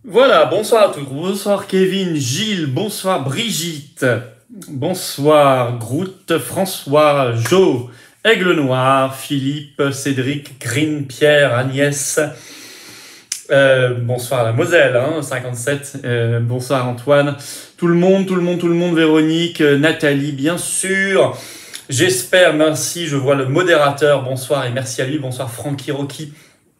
Voilà, bonsoir à tous. Bonsoir Kevin, Gilles, bonsoir Brigitte, bonsoir Groot, François, Jo, Aigle Noir, Philippe, Cédric, Green, Pierre, Agnès, bonsoir la Moselle, 57, bonsoir Antoine, tout le monde, Véronique, Nathalie, bien sûr. J'espère, merci, je vois le modérateur, bonsoir et merci à lui, bonsoir Francky Rocky.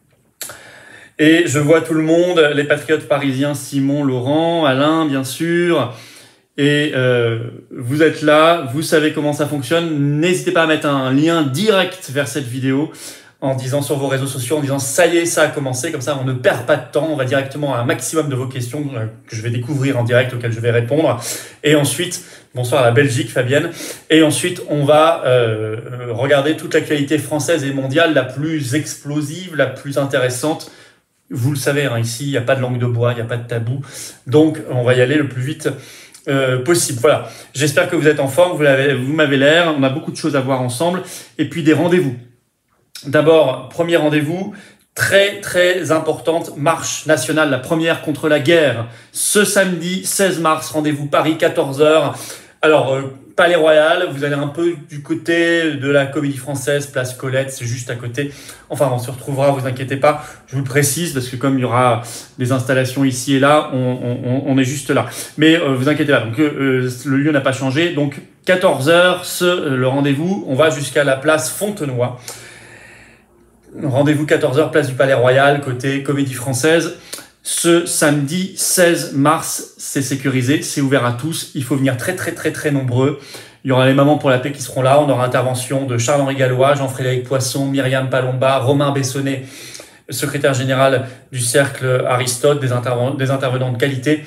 Et je vois tout le monde, les patriotes parisiens, Simon, Laurent, Alain, bien sûr. Et vous êtes là, vous savez comment ça fonctionne. N'hésitez pas à mettre un lien direct vers cette vidéo en disant sur vos réseaux sociaux, en disant ça y est, ça a commencé. Comme ça, on ne perd pas de temps. On va directement à un maximum de vos questions que je vais découvrir en direct, auxquelles je vais répondre. Et ensuite, bonsoir à la Belgique, Fabienne. Et ensuite, on va regarder toute l'actualité française et mondiale la plus explosive, la plus intéressante. Vous le savez, ici, il n'y a pas de langue de bois, il n'y a pas de tabou. Donc, on va y aller le plus vite possible. Voilà. J'espère que vous êtes en forme, vous m'avez l'air. On a beaucoup de choses à voir ensemble. Et puis, des rendez-vous. D'abord, premier rendez-vous, très, très importante, marche nationale, la première contre la guerre. Ce samedi 16 mars, rendez-vous Paris, 14h. Alors, Palais Royal, vous allez un peu du côté de la Comédie Française, place Colette, c'est juste à côté. Enfin, on se retrouvera, vous inquiétez pas, je vous le précise, parce que comme il y aura des installations ici et là, on est juste là. Mais vous inquiétez pas, donc le lieu n'a pas changé. Donc 14h, le rendez-vous, on va jusqu'à la place Fontenoy. Rendez-vous 14h, place du Palais Royal, côté Comédie Française. Ce samedi 16 mars, c'est sécurisé, c'est ouvert à tous. Il faut venir très, très, très, très nombreux. Il y aura les Mamans pour la paix qui seront là. On aura intervention de Charles-Henri Gallois, Jean-Frédéric Poisson, Myriam Palomba, Romain Bessonnet, secrétaire général du Cercle Aristote, des intervenants de qualité.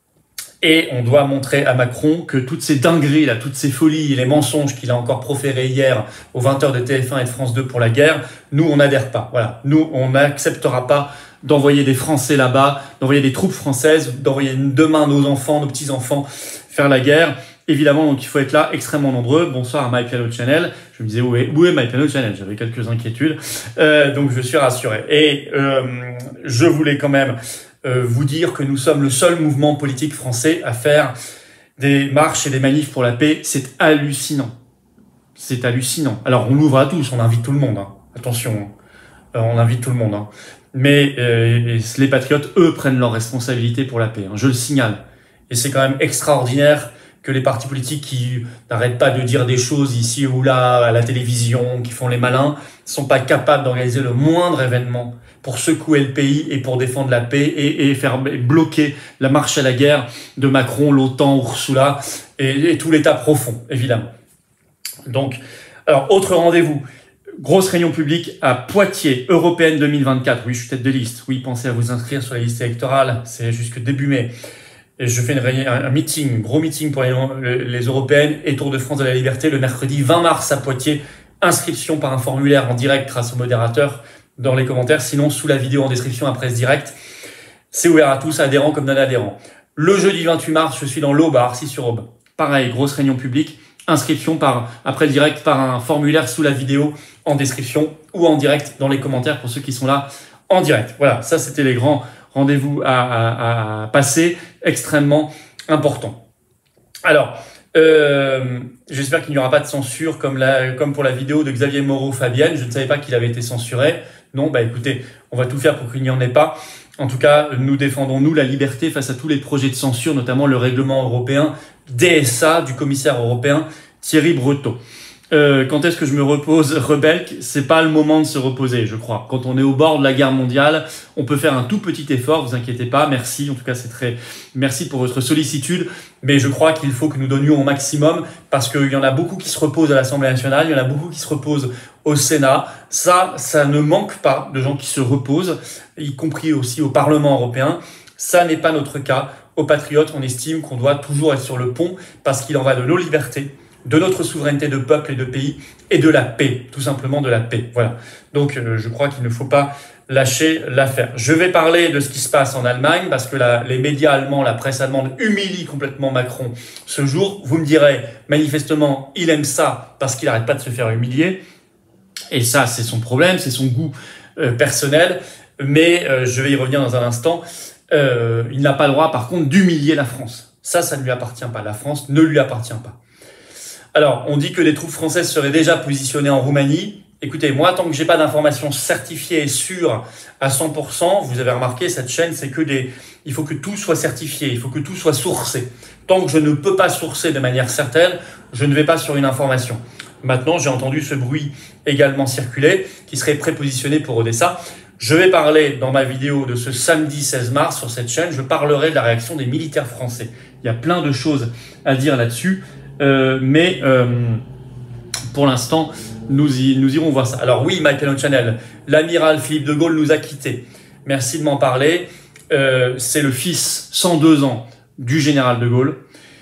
Et on doit montrer à Macron que toutes ces dingueries, là, toutes ces folies, les mensonges qu'il a encore proférés hier aux 20h de TF1 et de France 2 pour la guerre, nous, on n'adhère pas. Voilà. Nous, on n'acceptera pas d'envoyer des Français là-bas, d'envoyer des troupes françaises, d'envoyer demain nos enfants, nos petits-enfants faire la guerre. Évidemment, donc il faut être là, extrêmement nombreux. Bonsoir à My Piano Channel. Je me disais, où est My Piano Channel? J'avais quelques inquiétudes. Donc je suis rassuré. Et je voulais quand même vous dire que nous sommes le seul mouvement politique français à faire des marches et des manifs pour la paix. C'est hallucinant. C'est hallucinant. Alors on l'ouvre à tous, on invite tout le monde. Attention, on invite tout le monde. Mais les patriotes, eux, prennent leurs responsabilités pour la paix. Je le signale. Et c'est quand même extraordinaire que les partis politiques qui n'arrêtent pas de dire des choses ici ou là à la télévision, qui font les malins, sont pas capables d'organiser le moindre événement pour secouer le pays et pour défendre la paix et faire bloquer la marche à la guerre de Macron, l'OTAN, Ursula et tout l'État profond, évidemment. Donc, alors, autre rendez-vous. Grosse réunion publique à Poitiers, européenne 2024. Oui, je suis tête de liste. Oui, pensez à vous inscrire sur la liste électorale. C'est jusque début mai. Et je fais un meeting, gros meeting pour les européennes et Tour de France de la Liberté le mercredi 20 mars à Poitiers. Inscription par un formulaire en direct grâce au modérateur dans les commentaires. Sinon, sous la vidéo en description à Presse Direct. C'est ouvert à tous, adhérents comme non-adhérents. Le jeudi 28 mars, je suis dans l'Aube, à Arcis-sur-Aube. Pareil, grosse réunion publique. Inscription après le direct par un formulaire sous la vidéo en description ou en direct dans les commentaires pour ceux qui sont là en direct. Voilà, ça c'était les grands rendez-vous à passer, extrêmement important. Alors, j'espère qu'il n'y aura pas de censure comme pour la vidéo de Xavier Moreau-Fabienne. Je ne savais pas qu'il avait été censuré. Non, bah écoutez, on va tout faire pour qu'il n'y en ait pas. En tout cas, nous défendons, nous, la liberté face à tous les projets de censure, notamment le règlement européen DSA du commissaire européen Thierry Breton. Quand est-ce que je me repose, Rebelk? C'est pas le moment de se reposer, je crois. Quand on est au bord de la guerre mondiale, on peut faire un tout petit effort, vous inquiétez pas. Merci, en tout cas, merci pour votre sollicitude. Mais je crois qu'il faut que nous donnions au maximum parce qu'il y en a beaucoup qui se reposent à l'Assemblée nationale, il y en a beaucoup qui se reposent au Sénat. Ça ne manque pas de gens qui se reposent, y compris aussi au Parlement européen. Ça n'est pas notre cas. Aux patriotes, on estime qu'on doit toujours être sur le pont parce qu'il en va de nos libertés, de notre souveraineté de peuple et de pays et de la paix, tout simplement de la paix. Voilà. Donc, je crois qu'il ne faut pas lâcher l'affaire. Je vais parler de ce qui se passe en Allemagne parce que les médias allemands, la presse allemande humilient complètement Macron ce jour. Vous me direz, manifestement, il aime ça parce qu'il n'arrête pas de se faire humilier. Et ça, c'est son problème, c'est son goût personnel. Mais je vais y revenir dans un instant. Il n'a pas le droit, par contre, d'humilier la France. Ça ne lui appartient pas. La France ne lui appartient pas. Alors, on dit que les troupes françaises seraient déjà positionnées en Roumanie. Écoutez, moi, tant que j'ai pas d'informations certifiées et sûres à 100%, vous avez remarqué, cette chaîne, c'est que il faut que tout soit certifié, il faut que tout soit sourcé. Tant que je ne peux pas sourcer de manière certaine, je ne vais pas sur une information. Maintenant, j'ai entendu ce bruit également circuler, qui serait prépositionné pour Odessa. Je vais parler dans ma vidéo de ce samedi 16 mars sur cette chaîne, je parlerai de la réaction des militaires français. Il y a plein de choses à dire là-dessus, mais pour l'instant, nous irons voir ça. Alors oui, Michael Channel, l'amiral Philippe de Gaulle nous a quittés. Merci de m'en parler. C'est le fils, 102 ans, du général de Gaulle.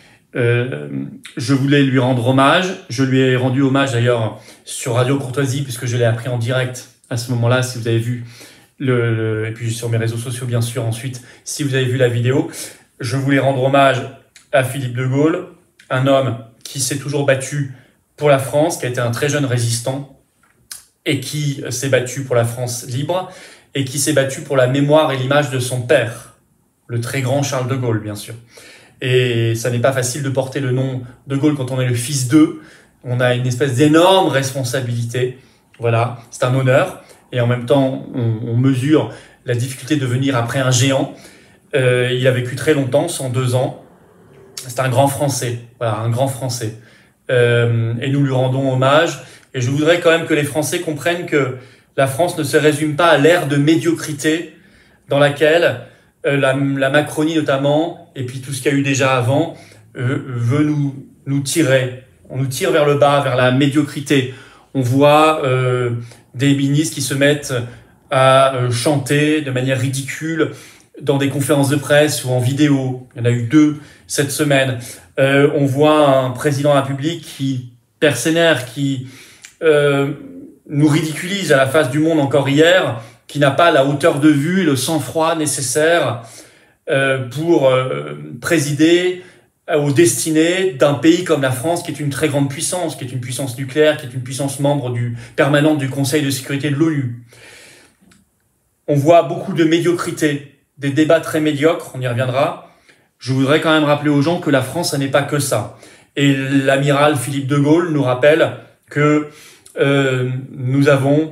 Je voulais lui rendre hommage. Je lui ai rendu hommage d'ailleurs sur Radio Courtoisie, puisque je l'ai appris en direct à ce moment-là, si vous avez vu et puis sur mes réseaux sociaux bien sûr ensuite, si vous avez vu la vidéo. Je voulais rendre hommage à Philippe de Gaulle, un homme qui s'est toujours battu pour la France, qui a été un très jeune résistant et qui s'est battu pour la France libre et qui s'est battu pour la mémoire et l'image de son père, le très grand Charles de Gaulle, bien sûr. Et ça n'est pas facile de porter le nom de Gaulle quand on est le fils d'eux. On a une espèce d'énorme responsabilité. Voilà, c'est un honneur. Et en même temps, on mesure la difficulté de venir après un géant. Il a vécu très longtemps, 102 ans. C'est un grand Français. Voilà, un grand Français. Et nous lui rendons hommage. Et je voudrais quand même que les Français comprennent que la France ne se résume pas à l'ère de médiocrité dans laquelle la Macronie notamment, et puis tout ce qu'il y a eu déjà avant, veut nous tirer. On nous tire vers le bas, vers la médiocrité. On voit des ministres qui se mettent à chanter de manière ridicule dans des conférences de presse ou en vidéo. Il y en a eu 2 cette semaine. On voit un président de la République qui perd ses nerfs, qui nous ridiculise à la face du monde encore hier, qui n'a pas la hauteur de vue, le sang-froid nécessaire pour présider aux destinées d'un pays comme la France, qui est une très grande puissance, qui est une puissance nucléaire, qui est une puissance membre permanente du Conseil de sécurité de l'ONU. On voit beaucoup de médiocrité, des débats très médiocres, on y reviendra. Je voudrais quand même rappeler aux gens que la France, ça n'est pas que ça. Et l'amiral Philippe de Gaulle nous rappelle que nous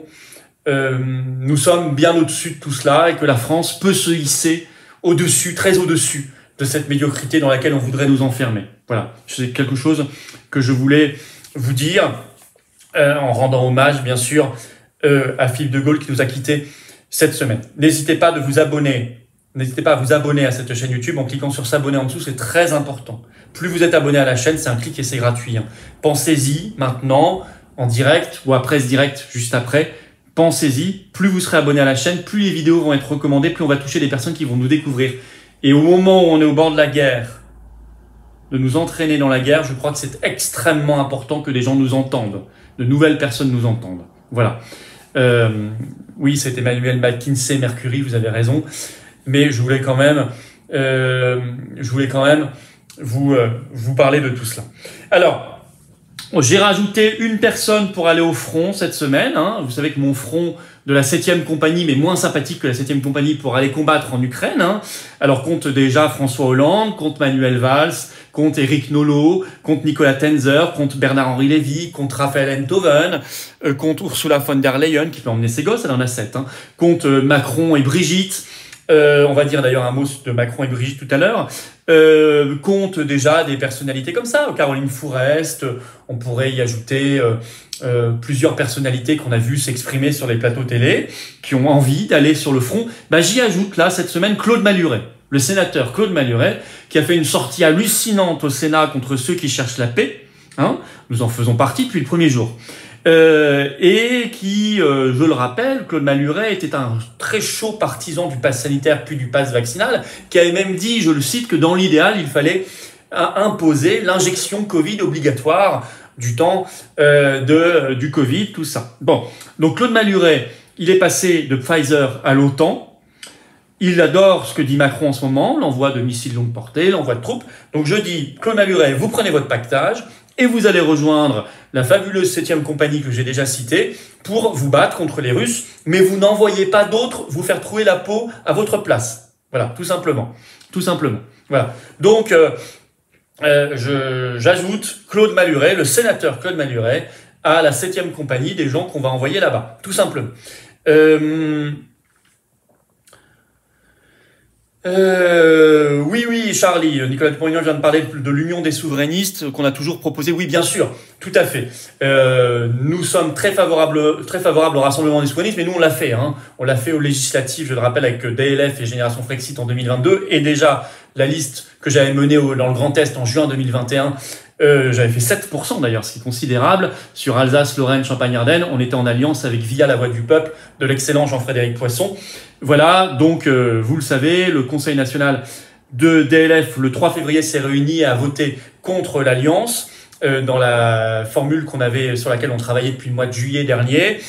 sommes bien au-dessus de tout cela et que la France peut se hisser au-dessus, très au-dessus de cette médiocrité dans laquelle on voudrait nous enfermer. Voilà, c'est quelque chose que je voulais vous dire en rendant hommage, bien sûr, à Philippe de Gaulle qui nous a quittés cette semaine. N'hésitez pas à vous abonner à cette chaîne YouTube en cliquant sur s'abonner en dessous, c'est très important. Plus vous êtes abonné à la chaîne, c'est un clic et c'est gratuit. Pensez-y maintenant, en direct ou après ce direct juste après. Pensez-y, plus vous serez abonné à la chaîne, plus les vidéos vont être recommandées, plus on va toucher des personnes qui vont nous découvrir. Et au moment où on est au bord de la guerre, de nous entraîner dans la guerre, je crois que c'est extrêmement important que des gens nous entendent, de nouvelles personnes nous entendent. Voilà. Oui, c'est Emmanuel McKinsey, Mercury, vous avez raison. Mais je voulais quand même vous parler de tout cela. Alors, j'ai rajouté une personne pour aller au front cette semaine. Vous savez que mon front de la 7e compagnie, mais moins sympathique que la 7e compagnie pour aller combattre en Ukraine. Alors, compte déjà François Hollande, compte Manuel Valls, compte Éric Nolot, compte Nicolas Tenzer, compte Bernard-Henri Lévy, compte Raphaël Enthoven, compte Ursula von der Leyen, qui peut emmener ses gosses, elle en a 7, compte Macron et Brigitte. On va dire d'ailleurs un mot de Macron et Brigitte tout à l'heure, compte déjà des personnalités comme ça, Caroline Fourest, on pourrait y ajouter plusieurs personnalités qu'on a vues s'exprimer sur les plateaux télé, qui ont envie d'aller sur le front. J'y ajoute là cette semaine Claude Maluret, le sénateur Claude Maluret, qui a fait une sortie hallucinante au Sénat contre ceux qui cherchent la paix. Nous en faisons partie depuis le premier jour. Et qui, je le rappelle, Claude Maluret était un très chaud partisan du pass sanitaire puis du pass vaccinal, qui avait même dit, je le cite, que dans l'idéal, il fallait imposer l'injection Covid obligatoire du temps du Covid, tout ça. Bon, donc Claude Maluret, il est passé de Pfizer à l'OTAN. Il adore ce que dit Macron en ce moment, l'envoi de missiles longue portée, l'envoi de troupes. Donc je dis, Claude Maluret, vous prenez votre pactage, et vous allez rejoindre la fabuleuse 7e compagnie que j'ai déjà citée pour vous battre contre les Russes, mais vous n'envoyez pas d'autres vous faire trouer la peau à votre place. Voilà, tout simplement. Tout simplement. Voilà. Donc, j'ajoute Claude Maluret, le sénateur Claude Maluret, à la 7e compagnie des gens qu'on va envoyer là-bas. Tout simplement. Oui, Charlie, Nicolas Dupont-Aignan vient de parler de l'union des souverainistes qu'on a toujours proposé. Oui, bien sûr, tout à fait. Nous sommes très favorables au rassemblement des souverainistes, mais nous on l'a fait. On l'a fait aux législatives, je le rappelle, avec DLF et Génération Frexit en 2022, et déjà la liste que j'avais menée dans le Grand Est en juin 2021. J'avais fait 7% d'ailleurs, ce qui est considérable. Sur Alsace, Lorraine, Champagne-Ardenne, on était en alliance avec Via la Voix du Peuple de l'excellent Jean-Frédéric Poisson. Voilà, donc vous le savez, le Conseil national de DLF, le 3 février, s'est réuni et a voté contre l'alliance dans la formule sur laquelle on travaillait depuis le mois de juillet dernier.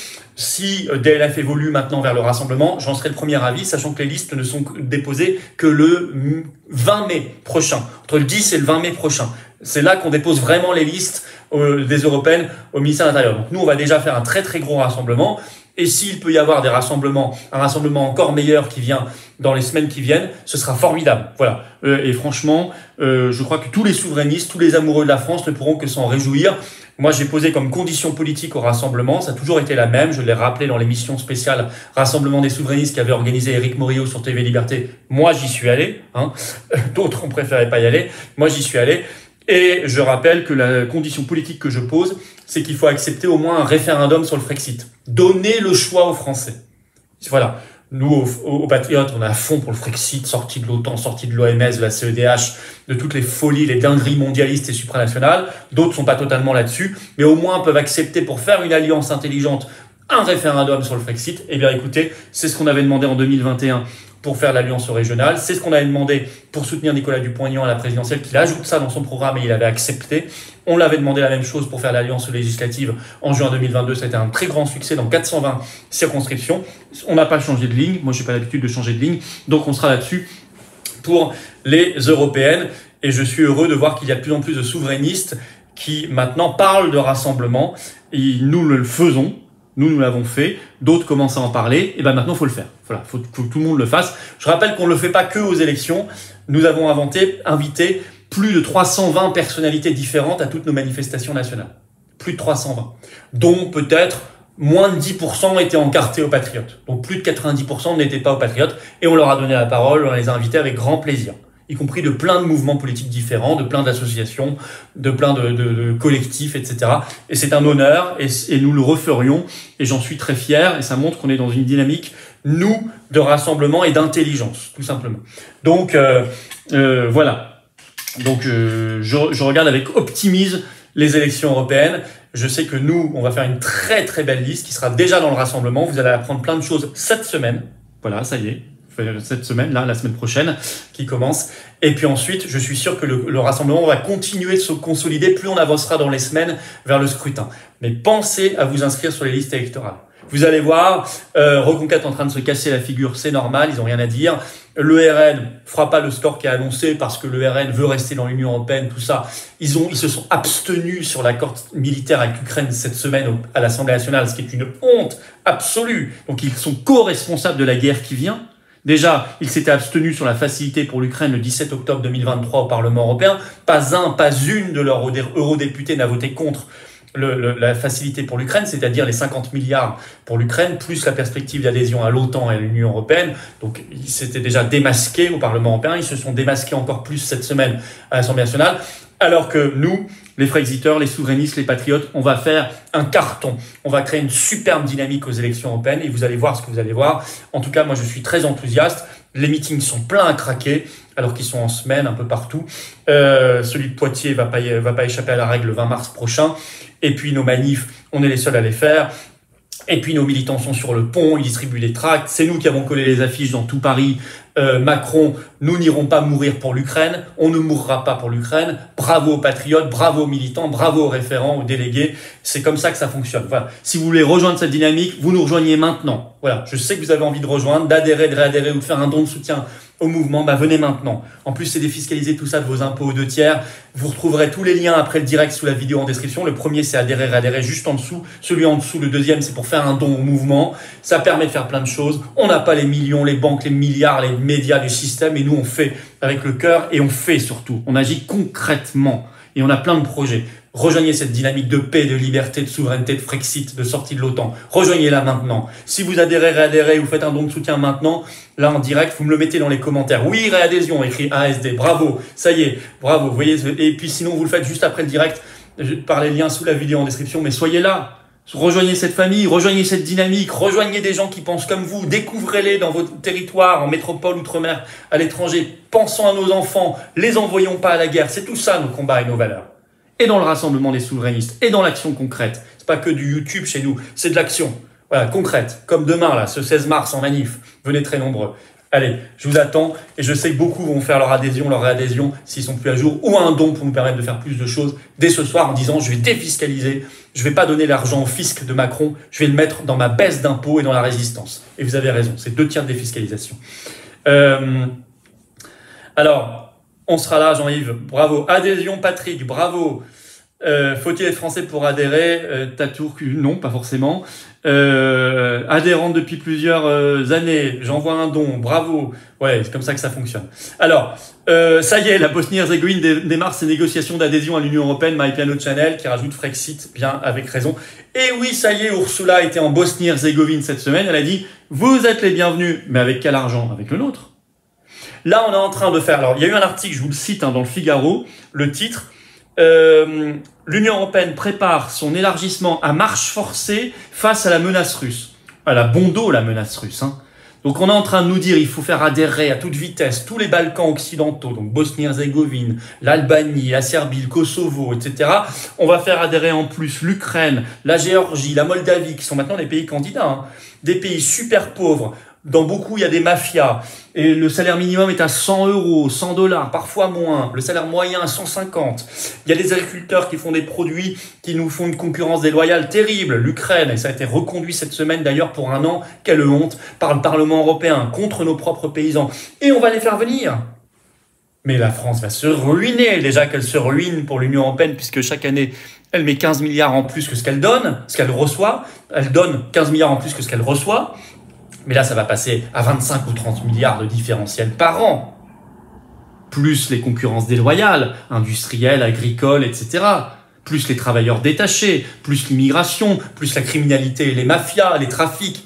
Si DLF évolue maintenant vers le rassemblement, j'en serai le premier avis, sachant que les listes ne sont déposées que le 20 mai prochain, entre le 10 et le 20 mai prochain. C'est là qu'on dépose vraiment les listes des européennes au ministère de l'Intérieur. Donc nous, on va déjà faire un très très gros rassemblement. Et s'il peut y avoir un rassemblement encore meilleur qui vient dans les semaines qui viennent, ce sera formidable. Voilà. Et franchement, je crois que tous les souverainistes, tous les amoureux de la France ne pourront que s'en réjouir. Moi, j'ai posé comme condition politique au rassemblement, ça a toujours été la même, je l'ai rappelé dans l'émission spéciale Rassemblement des souverainistes qu'avait organisé Éric Morillo sur TV Liberté. Moi, j'y suis allé. D'autres ont préféré pas y aller. Moi, j'y suis allé. Et je rappelle que la condition politique que je pose, c'est qu'il faut accepter au moins un référendum sur le Frexit. Donner le choix aux Français. Voilà. Nous, aux Patriotes, on est à fond pour le Frexit, sorti de l'OTAN, sorti de l'OMS, de la CEDH, de toutes les folies, les dingueries mondialistes et supranationales. D'autres sont pas totalement là-dessus, mais au moins peuvent accepter pour faire une alliance intelligente un référendum sur le Frexit. Eh bien, écoutez, c'est ce qu'on avait demandé en 2021 pour faire l'alliance régionale. C'est ce qu'on avait demandé pour soutenir Nicolas Dupont-Aignan à la présidentielle, qu'il ajoute ça dans son programme et il avait accepté. On l'avait demandé la même chose pour faire l'alliance législative en juin 2022. Ça a été un très grand succès dans 420 circonscriptions. On n'a pas changé de ligne. Moi, j'ai pas l'habitude de changer de ligne. Donc, on sera là-dessus pour les européennes. Et je suis heureux de voir qu'il y a de plus en plus de souverainistes qui maintenant parlent de rassemblement. Et nous le faisons. Nous l'avons fait, d'autres commencent à en parler, et ben maintenant, il faut le faire. Voilà, faut que tout le monde le fasse. Je rappelle qu'on ne le fait pas que aux élections. Nous avons invité plus de 320 personnalités différentes à toutes nos manifestations nationales. Plus de 320. Dont peut-être moins de 10% étaient encartés aux Patriotes. Donc plus de 90% n'étaient pas aux Patriotes. Et on leur a donné la parole, on les a invités avec grand plaisir. Y compris de plein de mouvements politiques différents, de plein d'associations, de plein de collectifs, etc. Et c'est un honneur, et nous le referions, et j'en suis très fier, et ça montre qu'on est dans une dynamique, nous, de rassemblement et d'intelligence, tout simplement. Donc, voilà. Donc, je regarde avec optimisme les élections européennes. Je sais que nous, on va faire une très très belle liste qui sera déjà dans le rassemblement. Vous allez apprendre plein de choses cette semaine. Voilà, ça y est. Cette semaine, là, la semaine prochaine, qui commence. Et puis ensuite, je suis sûr que le rassemblement va continuer de se consolider plus on avancera dans les semaines vers le scrutin. Mais pensez à vous inscrire sur les listes électorales. Vous allez voir, Reconquête en train de se casser la figure, c'est normal, ils ont rien à dire. Le RN fera pas le score qui est annoncé parce que le RN veut rester dans l'Union européenne, tout ça. Ils se sont abstenus sur l'accord militaire avec l'Ukraine cette semaine à l'Assemblée nationale, ce qui est une honte absolue. Donc ils sont co-responsables de la guerre qui vient. Déjà, ils s'étaient abstenus sur la facilité pour l'Ukraine le 17 octobre 2023 au Parlement européen. Pas une de leurs eurodéputés n'a voté contre la facilité pour l'Ukraine, c'est-à-dire les 50 milliards pour l'Ukraine, plus la perspective d'adhésion à l'OTAN et à l'Union européenne. Donc, ils s'étaient déjà démasqués au Parlement européen. Ils se sont démasqués encore plus cette semaine à l'Assemblée nationale. Alors que nous, les Frexiteurs, les souverainistes, les patriotes, on va faire un carton. On va créer une superbe dynamique aux élections européennes et vous allez voir ce que vous allez voir. En tout cas, moi, je suis très enthousiaste. Les meetings sont pleins à craquer alors qu'ils sont en semaine un peu partout. Celui de Poitiers va pas échapper à la règle le 20 mars prochain. Et puis nos manifs, on est les seuls à les faire. Et puis nos militants sont sur le pont, ils distribuent les tracts. C'est nous qui avons collé les affiches dans tout Paris. Macron, nous n'irons pas mourir pour l'Ukraine, on ne mourra pas pour l'Ukraine. Bravo aux patriotes, bravo aux militants, bravo aux référents, aux délégués. C'est comme ça que ça fonctionne. Voilà. Si vous voulez rejoindre cette dynamique, vous nous rejoignez maintenant. Voilà. Je sais que vous avez envie de rejoindre, d'adhérer, de réadhérer ou de faire un don de soutien au mouvement, venez maintenant. En plus, c'est défiscaliser tout ça de vos impôts aux 2 tiers. Vous retrouverez tous les liens après le direct sous la vidéo en description. Le premier, c'est adhérer, réadhérer juste en dessous. Celui en dessous, le deuxième, c'est pour faire un don au mouvement. Ça permet de faire plein de choses. On n'a pas les millions, les banques, les milliards, les médias, du système, et nous on fait avec le cœur et on fait surtout. On agit concrètement et on a plein de projets. Rejoignez cette dynamique de paix, de liberté, de souveraineté, de Frexit, de sortie de l'OTAN. Rejoignez-la maintenant. Si vous adhérez, réadhérez, vous faites un don de soutien maintenant, là en direct, vous me le mettez dans les commentaires. Oui, réadhésion, écrit ASD. Bravo, ça y est, bravo. Vous voyez, et puis sinon vous le faites juste après le direct par les liens sous la vidéo en description, mais soyez là. Rejoignez cette famille, rejoignez cette dynamique, rejoignez des gens qui pensent comme vous, découvrez-les dans votre territoire, en métropole, outre-mer, à l'étranger. Pensons à nos enfants, les envoyons pas à la guerre. C'est tout ça nos combats et nos valeurs. Et dans le rassemblement des souverainistes, et dans l'action concrète. C'est pas que du YouTube chez nous, c'est de l'action. Voilà, concrète. Comme demain, là, ce 16 mars en manif. Venez très nombreux. Allez, je vous attends, et je sais que beaucoup vont faire leur adhésion, leur réadhésion, s'ils sont plus à jour, ou un don pour nous permettre de faire plus de choses dès ce soir en disant je vais défiscaliser, je vais pas donner l'argent au fisc de Macron, je vais le mettre dans ma baisse d'impôts et dans la résistance. Et vous avez raison, c'est 2 tiers de défiscalisation. Alors, on sera là, Jean-Yves, bravo. Adhésion, Patrick, bravo. Faut-il être français pour adhérer? Tatour, non, pas forcément. Adhérente depuis plusieurs années, j'envoie un don, bravo. Ouais, c'est comme ça que ça fonctionne. Alors, ça y est, la Bosnie-Herzégovine démarre ses négociations d'adhésion à l'Union Européenne, MyPiano Channel, qui rajoute Frexit, bien avec raison. Et oui, ça y est, Ursula était en Bosnie-Herzégovine cette semaine, elle a dit, vous êtes les bienvenus, mais avec quel argent? Avec le nôtre. Là, on est en train de faire, alors il y a eu un article, je vous le cite, dans le Figaro, le titre, l'Union européenne prépare son élargissement à marche forcée face à la menace russe. Elle a bon dos, la menace russe. Hein. Donc on est en train de nous dire il faut faire adhérer à toute vitesse tous les Balkans occidentaux, donc Bosnie-Herzégovine, l'Albanie, la Serbie, le Kosovo, etc. On va faire adhérer en plus l'Ukraine, la Géorgie, la Moldavie, qui sont maintenant des pays candidats, hein. Des pays super pauvres. Dans beaucoup, il y a des mafias. Et le salaire minimum est à 100 €, 100 $, parfois moins. Le salaire moyen à 150. Il y a des agriculteurs qui font des produits qui nous font une concurrence déloyale terrible. L'Ukraine, et ça a été reconduit cette semaine d'ailleurs pour 1 an, quelle honte, par le Parlement européen, contre nos propres paysans. Et on va les faire venir. Mais la France va se ruiner. Déjà qu'elle se ruine pour l'Union européenne, puisque chaque année, elle met 15 milliards en plus que ce qu'elle donne, ce qu'elle reçoit. Elle donne 15 milliards en plus que ce qu'elle reçoit. Mais là, ça va passer à 25 ou 30 milliards de différentiel par an. Plus les concurrences déloyales, industrielles, agricoles, etc. Plus les travailleurs détachés, plus l'immigration, plus la criminalité, les mafias, les trafics.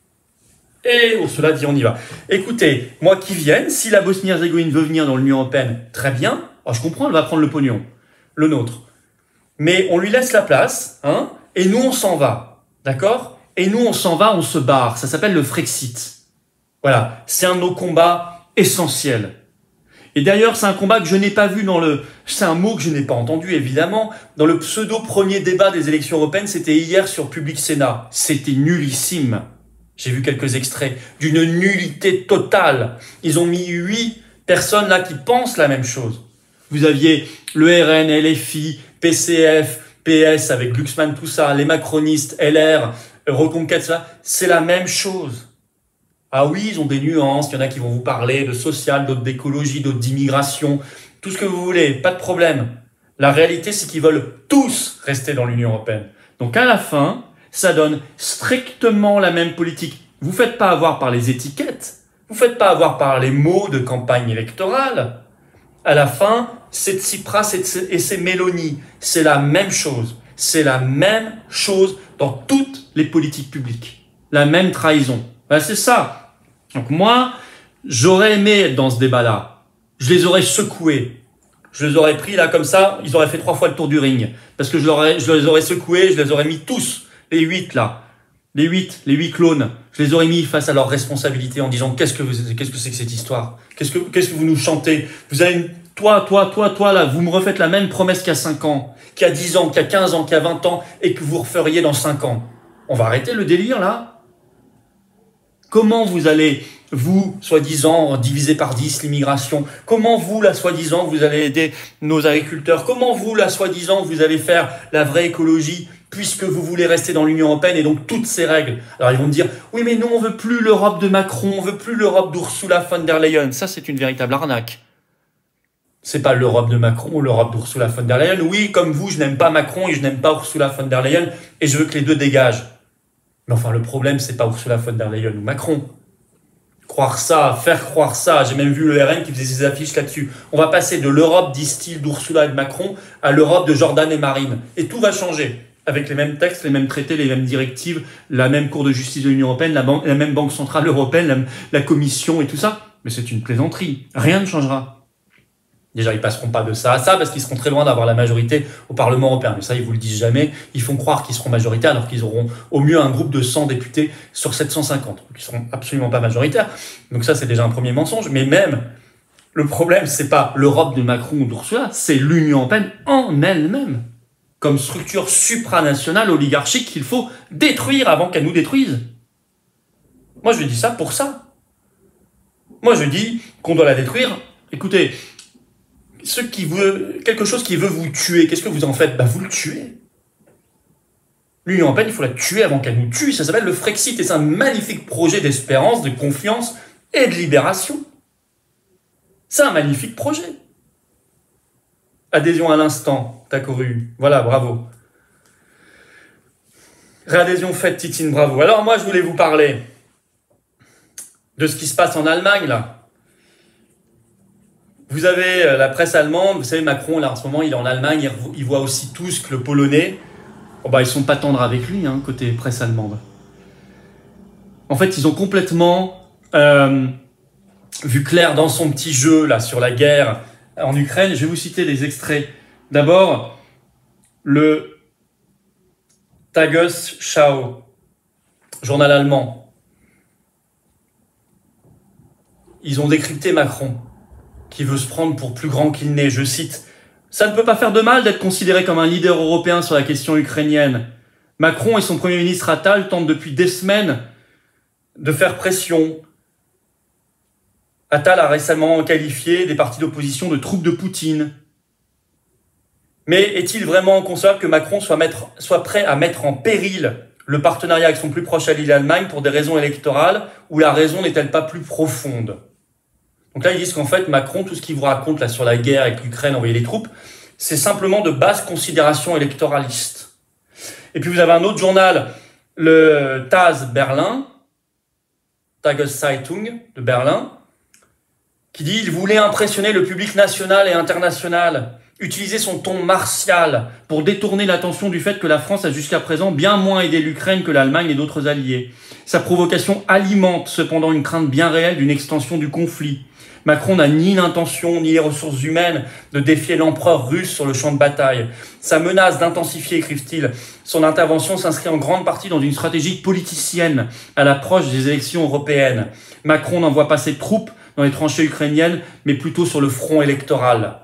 Et cela dit, on y va. Écoutez, moi qui vienne, si la Bosnie-Herzégovine veut venir dans l'Union européenne, très bien. Alors, je comprends, elle va prendre le pognon, le nôtre. Mais on lui laisse la place, hein, et nous, on s'en va. D'accord ? Et nous, on s'en va, on se barre. Ça s'appelle le Frexit. Voilà, c'est un de nos combats essentiels. Et d'ailleurs, c'est un combat que je n'ai pas vu dans le... C'est un mot que je n'ai pas entendu, évidemment. Dans le pseudo-premier débat des élections européennes, c'était hier sur Public Sénat. C'était nullissime. J'ai vu quelques extraits d'une nullité totale. Ils ont mis 8 personnes là qui pensent la même chose. Vous aviez le RN, LFI, PCF, PS avec Glucksmann, tout ça, les macronistes, LR... Reconquête, ça, c'est la même chose. Ah oui, ils ont des nuances, il y en a qui vont vous parler de social, d'autres d'écologie, d'autres d'immigration, tout ce que vous voulez, pas de problème. La réalité, c'est qu'ils veulent tous rester dans l'Union européenne. Donc à la fin, ça donne strictement la même politique. Vous ne faites pas avoir par les étiquettes, vous ne faites pas avoir par les mots de campagne électorale. À la fin, c'est Tsipras et c'est Mélanie. C'est la même chose. C'est la même chose dans toutes les politiques publiques. La même trahison. Ben, c'est ça. Donc moi, j'aurais aimé être dans ce débat-là. Je les aurais secoués. Je les aurais pris là comme ça, ils auraient fait 3 fois le tour du ring. Parce que je les aurais secoués, je les aurais mis tous, les 8 là. Les 8 clones. Je les aurais mis face à leurs responsabilités en disant qu'est-ce que c'est que cette histoire? Qu'est-ce que vous nous chantez? Vous avez toi, là, vous me refaites la même promesse qu'il y a 5 ans, qu'il y a 10 ans, qu'il y a 15 ans, qu'il y a 20 ans, et que vous referiez dans 5 ans. On va arrêter le délire, là? Comment vous allez, vous, soi-disant, diviser par 10 l'immigration? Comment vous, là, soi-disant, vous allez aider nos agriculteurs? Comment vous, là, soi-disant, vous allez faire la vraie écologie, puisque vous voulez rester dans l'Union européenne et donc toutes ces règles? Alors, ils vont me dire, oui, mais nous, on veut plus l'Europe de Macron, on veut plus l'Europe d'Ursula von der Leyen. Ça, c'est une véritable arnaque. C'est pas l'Europe de Macron ou l'Europe d'Ursula von der Leyen. Oui, comme vous, je n'aime pas Macron et je n'aime pas Ursula von der Leyen et je veux que les deux dégagent. Mais enfin, le problème, c'est pas Ursula von der Leyen ou Macron. Croire ça, faire croire ça, j'ai même vu le RN qui faisait ses affiches là-dessus. On va passer de l'Europe, disent-ils, d'Ursula et de Macron, à l'Europe de Jordan et Marine. Et tout va changer, avec les mêmes textes, les mêmes traités, les mêmes directives, la même Cour de justice de l'Union européenne, la même Banque centrale européenne, la Commission et tout ça. Mais c'est une plaisanterie, rien ne changera. Déjà, ils passeront pas de ça à ça parce qu'ils seront très loin d'avoir la majorité au Parlement européen. Mais ça, ils vous le disent jamais. Ils font croire qu'ils seront majoritaires alors qu'ils auront au mieux un groupe de 100 députés sur 750. Donc, ils seront absolument pas majoritaires. Donc ça, c'est déjà un premier mensonge. Mais même, le problème, c'est pas l'Europe de Macron ou d'Ursula, c'est l'Union européenne en elle-même. Comme structure supranationale oligarchique qu'il faut détruire avant qu'elle nous détruise. Moi, je dis ça pour ça. Moi, je dis qu'on doit la détruire. Écoutez, quelque chose qui veut vous tuer, qu'est-ce que vous en faites? Vous le tuez. L'Union européenne, il faut la tuer avant qu'elle nous tue. Ça s'appelle le Frexit et c'est un magnifique projet d'espérance, de confiance et de libération. C'est un magnifique projet. Adhésion à l'instant, t'as couru. Voilà, bravo. Réadhésion faite, Titine, bravo. Alors moi, je voulais vous parler de ce qui se passe en Allemagne, là. Vous avez la presse allemande, vous savez, Macron, là, en ce moment, il est en Allemagne, il voit aussi Tusk, le Polonais. Ils sont pas tendres avec lui, côté presse allemande. En fait, ils ont complètement vu clair dans son petit jeu, là, sur la guerre en Ukraine. Je vais vous citer des extraits. D'abord, le Tagesschau, journal allemand. Ils ont décrypté Macron, qui veut se prendre pour plus grand qu'il n'est. Je cite, « Ça ne peut pas faire de mal d'être considéré comme un leader européen sur la question ukrainienne. Macron et son premier ministre Attal tentent depuis des semaines de faire pression. Attal a récemment qualifié des partis d'opposition de troupes de Poutine. Mais est-il vraiment concevable que Macron soit prêt à mettre en péril le partenariat avec son plus proche allié l'Allemagne pour des raisons électorales où la raison n'est-elle pas plus profonde ?» Donc là, ils disent qu'en fait, Macron, tout ce qu'il vous raconte là sur la guerre avec l'Ukraine, envoyer les troupes, c'est simplement de basses considérations électoralistes. Et puis vous avez un autre journal, le TAS Berlin, Tageszeitung de Berlin, qui dit il voulait impressionner le public national et international, utiliser son ton martial pour détourner l'attention du fait que la France a jusqu'à présent bien moins aidé l'Ukraine que l'Allemagne et d'autres alliés. Sa provocation alimente cependant une crainte bien réelle d'une extension du conflit. Macron n'a ni l'intention ni les ressources humaines de défier l'empereur russe sur le champ de bataille. Sa menace d'intensifier, écrivent-ils, son intervention s'inscrit en grande partie dans une stratégie politicienne à l'approche des élections européennes. Macron n'envoie pas ses troupes dans les tranchées ukrainiennes, mais plutôt sur le front électoral.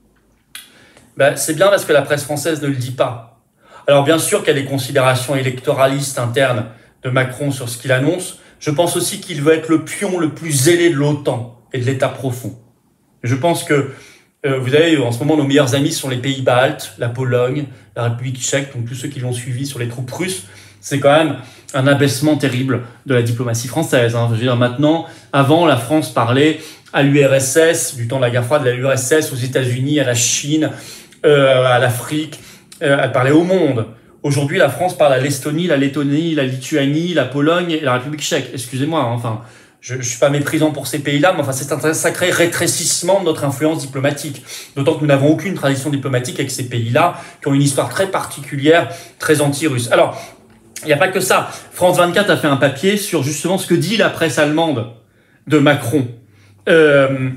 C'est bien parce que la presse française ne le dit pas. Alors bien sûr qu'il y a des considérations électoralistes internes de Macron sur ce qu'il annonce. Je pense aussi qu'il veut être le pion le plus zélé de l'OTAN et de l'État profond. Je pense que, vous savez, en ce moment, nos meilleurs amis sont les pays baltes, la Pologne, la République tchèque, donc tous ceux qui l'ont suivi sur les troupes russes. C'est quand même un abaissement terrible de la diplomatie française. Je veux dire, maintenant, avant, la France parlait à l'URSS, du temps de la guerre froide, à l'URSS, aux États-Unis, à la Chine, à l'Afrique, elle parlait au monde. Aujourd'hui, la France parle à l'Estonie, la Lettonie, la Lituanie, la Pologne et la République tchèque. Excusez-moi, je suis pas méprisant pour ces pays-là, mais c'est un sacré rétrécissement de notre influence diplomatique. D'autant que nous n'avons aucune tradition diplomatique avec ces pays-là, qui ont une histoire très particulière, très anti-russe. Alors, il n'y a pas que ça. France 24 a fait un papier sur justement ce que dit la presse allemande de Macron. Le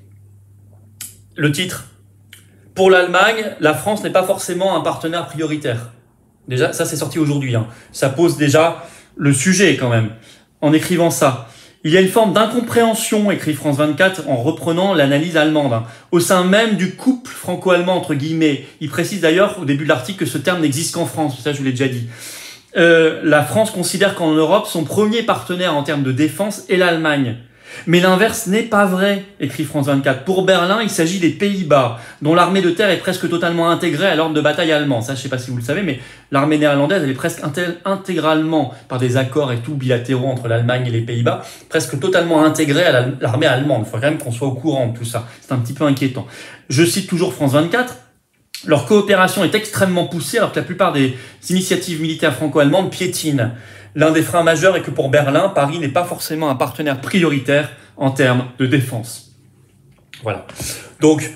titre, « Pour l'Allemagne, la France n'est pas forcément un partenaire prioritaire ». Déjà, ça c'est sorti aujourd'hui. Ça pose déjà le sujet quand même, en écrivant ça. Il y a une forme d'incompréhension, écrit France 24, en reprenant l'analyse allemande, au sein même du couple franco-allemand, entre guillemets. Il précise d'ailleurs au début de l'article que ce terme n'existe qu'en France, ça je vous l'ai déjà dit. La France considère qu'en Europe, son premier partenaire en termes de défense est l'Allemagne. Mais l'inverse n'est pas vrai, écrit France 24. Pour Berlin, il s'agit des Pays-Bas, dont l'armée de terre est presque totalement intégrée à l'ordre de bataille allemand. Ça, je sais pas si vous le savez, mais l'armée néerlandaise, elle est presque intégralement, par des accords et tout bilatéraux entre l'Allemagne et les Pays-Bas, presque totalement intégrée à l'armée allemande. Il faut quand même qu'on soit au courant de tout ça. C'est un petit peu inquiétant. Je cite toujours France 24. Leur coopération est extrêmement poussée alors que la plupart des initiatives militaires franco-allemandes piétinent. L'un des freins majeurs est que pour Berlin, Paris n'est pas forcément un partenaire prioritaire en termes de défense. Voilà. Donc,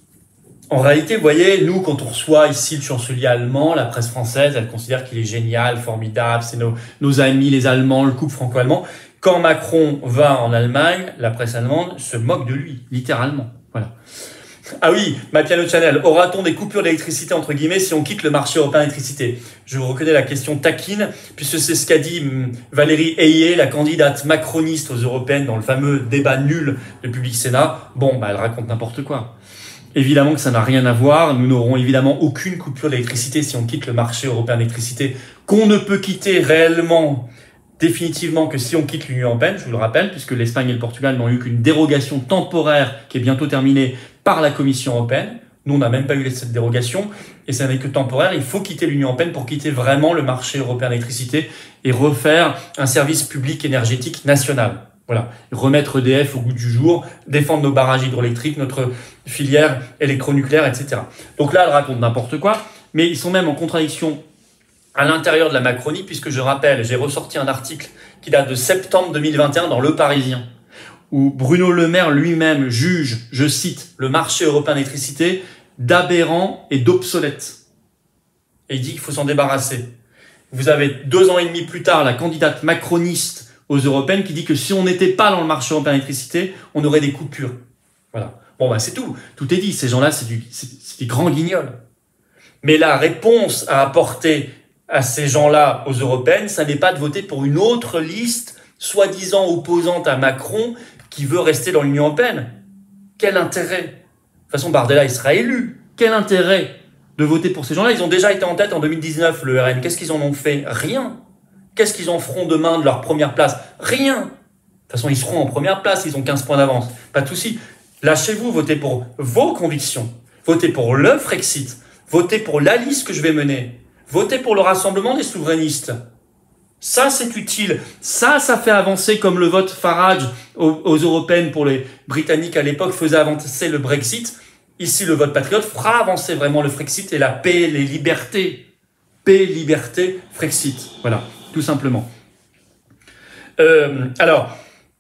en réalité, vous voyez, nous, quand on reçoit ici le chancelier allemand, la presse française, elle considère qu'il est génial, formidable, c'est nos amis, les Allemands, le couple franco-allemand. Quand Macron va en Allemagne, la presse allemande se moque de lui, littéralement. Voilà. Ah oui, ma Piano Channel, aura-t-on des coupures d'électricité entre guillemets si on quitte le marché européen d'électricité? Je vous reconnais la question taquine, puisque c'est ce qu'a dit Valérie Ayé, la candidate macroniste aux européennes dans le fameux débat nul de Public Sénat. Bon, elle raconte n'importe quoi. Évidemment que ça n'a rien à voir, nous n'aurons évidemment aucune coupure d'électricité si on quitte le marché européen d'électricité, qu'on ne peut quitter réellement définitivement que si on quitte l'Union européenne, je vous le rappelle, puisque l'Espagne et le Portugal n'ont eu qu'une dérogation temporaire qui est bientôt terminée par la Commission européenne. Nous, on n'a même pas eu cette dérogation et ça n'est que temporaire. Il faut quitter l'Union européenne pour quitter vraiment le marché européen d'électricité et refaire un service public énergétique national. Voilà, remettre EDF au goût du jour, défendre nos barrages hydroélectriques, notre filière électronucléaire, etc. Donc là, elle raconte n'importe quoi, mais ils sont même en contradiction à l'intérieur de la Macronie, puisque je rappelle, j'ai ressorti un article qui date de septembre 2021 dans Le Parisien, où Bruno Le Maire lui-même juge, je cite, le marché européen d'électricité d'aberrant et d'obsolète. Et il dit qu'il faut s'en débarrasser. Vous avez 2 ans et demi plus tard la candidate macroniste aux européennes qui dit que si on n'était pas dans le marché européen d'électricité, on aurait des coupures. Voilà. Bon, c'est tout. Tout est dit. Ces gens-là, c'est des grands guignols. Mais la réponse à apporter à ces gens-là aux européennes, ça n'est pas de voter pour une autre liste, soi-disant opposante à Macron, qui veut rester dans l'Union européenne. Quel intérêt? De toute façon, Bardella, il sera élu. Quel intérêt de voter pour ces gens-là? Ils ont déjà été en tête en 2019, le RN. Qu'est-ce qu'ils en ont fait? Rien. Qu'est-ce qu'ils en feront demain de leur première place? Rien. De toute façon, ils seront en première place, ils ont 15 points d'avance. Pas de souci. Lâchez-vous, votez pour vos convictions. Votez pour le Frexit. Votez pour la liste que je vais mener. Votez pour le rassemblement des souverainistes. Ça, c'est utile. Ça fait avancer comme le vote Farage aux européennes pour les Britanniques à l'époque faisait avancer le Brexit. Ici, le vote patriote fera avancer vraiment le Frexit et la paix, les libertés. Paix, liberté, Frexit. Voilà, tout simplement. Alors,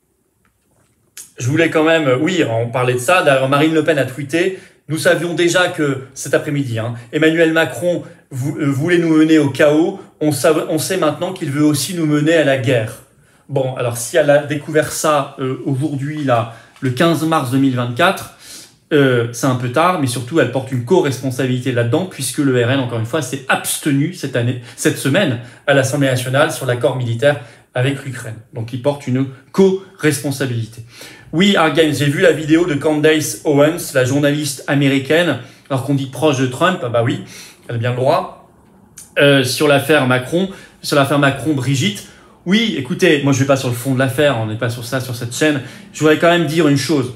je voulais quand même, oui, on parlait de ça. D'ailleurs, Marine Le Pen a tweeté. Nous savions déjà que cet après-midi, Emmanuel Macron voulait nous mener au chaos. On sait maintenant qu'il veut aussi nous mener à la guerre. Bon, alors si elle a découvert ça aujourd'hui, là, le 15 mars 2024, c'est un peu tard, mais surtout elle porte une co-responsabilité là-dedans, puisque le RN, encore une fois, s'est abstenu cette semaine à l'Assemblée nationale sur l'accord militaire avec l'Ukraine. Donc il porte une co-responsabilité. Oui, again, j'ai vu la vidéo de Candace Owens, la journaliste américaine, alors qu'on dit proche de Trump, bah oui, elle a bien le droit, sur l'affaire Macron, Brigitte. Oui, écoutez, moi je vais pas sur le fond de l'affaire, on n'est pas sur ça, sur cette chaîne. Je voudrais quand même dire une chose,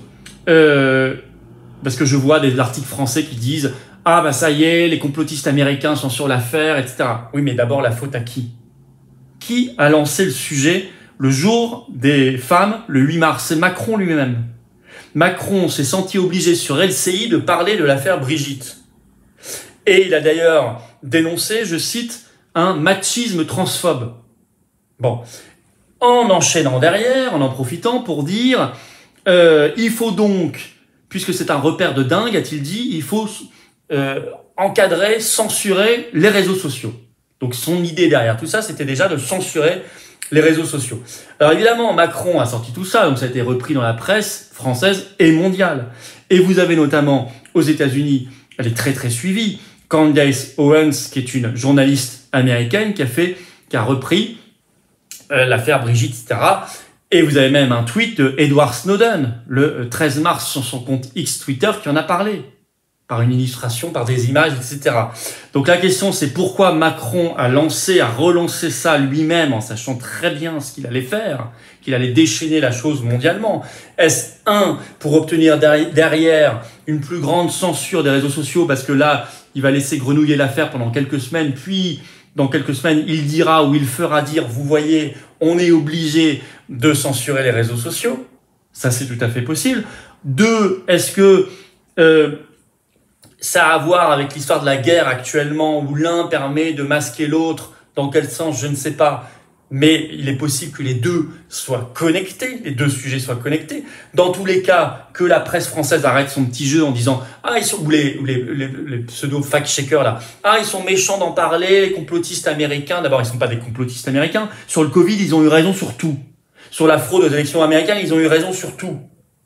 parce que je vois des articles français qui disent « Ah bah ça y est, les complotistes américains sont sur l'affaire, etc. » Oui, mais d'abord la faute à qui? Qui a lancé le sujet le jour des femmes, le 8 mars? C'est Macron lui-même. Macron s'est senti obligé sur LCI de parler de l'affaire Brigitte. Et il a d'ailleurs dénoncé, je cite, un machisme transphobe. Bon, en enchaînant derrière, en profitant pour dire il faut donc, puisque c'est un repère de dingue, a-t-il dit, il faut encadrer, censurer les réseaux sociaux. Donc son idée derrière tout ça, c'était déjà de censurer les réseaux sociaux. Alors évidemment, Macron a sorti tout ça, donc ça a été repris dans la presse française et mondiale. Et vous avez notamment aux États-Unis, elle est très très suivie, Candace Owens, qui est une journaliste américaine qui a repris l'affaire Brigitte, etc. Et vous avez même un tweet de Edward Snowden, le 13 mars, sur son compte X Twitter, qui en a parlé, par une illustration, par des images, etc. Donc la question, c'est pourquoi Macron a relancé ça lui-même, en sachant très bien ce qu'il allait faire, qu'il allait déchaîner la chose mondialement. Est-ce pour obtenir derrière une plus grande censure des réseaux sociaux, parce que là, il va laisser grenouiller l'affaire pendant quelques semaines, puis dans quelques semaines, il dira ou il fera dire, vous voyez, on est obligé de censurer les réseaux sociaux. Ça, c'est tout à fait possible. 2, est-ce que Ça a à voir avec l'histoire de la guerre actuellement, où l'un permet de masquer l'autre. Dans quel sens, je ne sais pas. Mais il est possible que les deux soient connectés, les deux sujets soient connectés. Dans tous les cas, que la presse française arrête son petit jeu en disant « Ah, ils sont… » ou les pseudo-fact-checkers là. « Ah, ils sont méchants d'en parler, les complotistes américains. » D'abord, ils ne sont pas des complotistes américains. Sur le Covid, ils ont eu raison sur tout. Sur la fraude aux élections américaines, ils ont eu raison sur tout.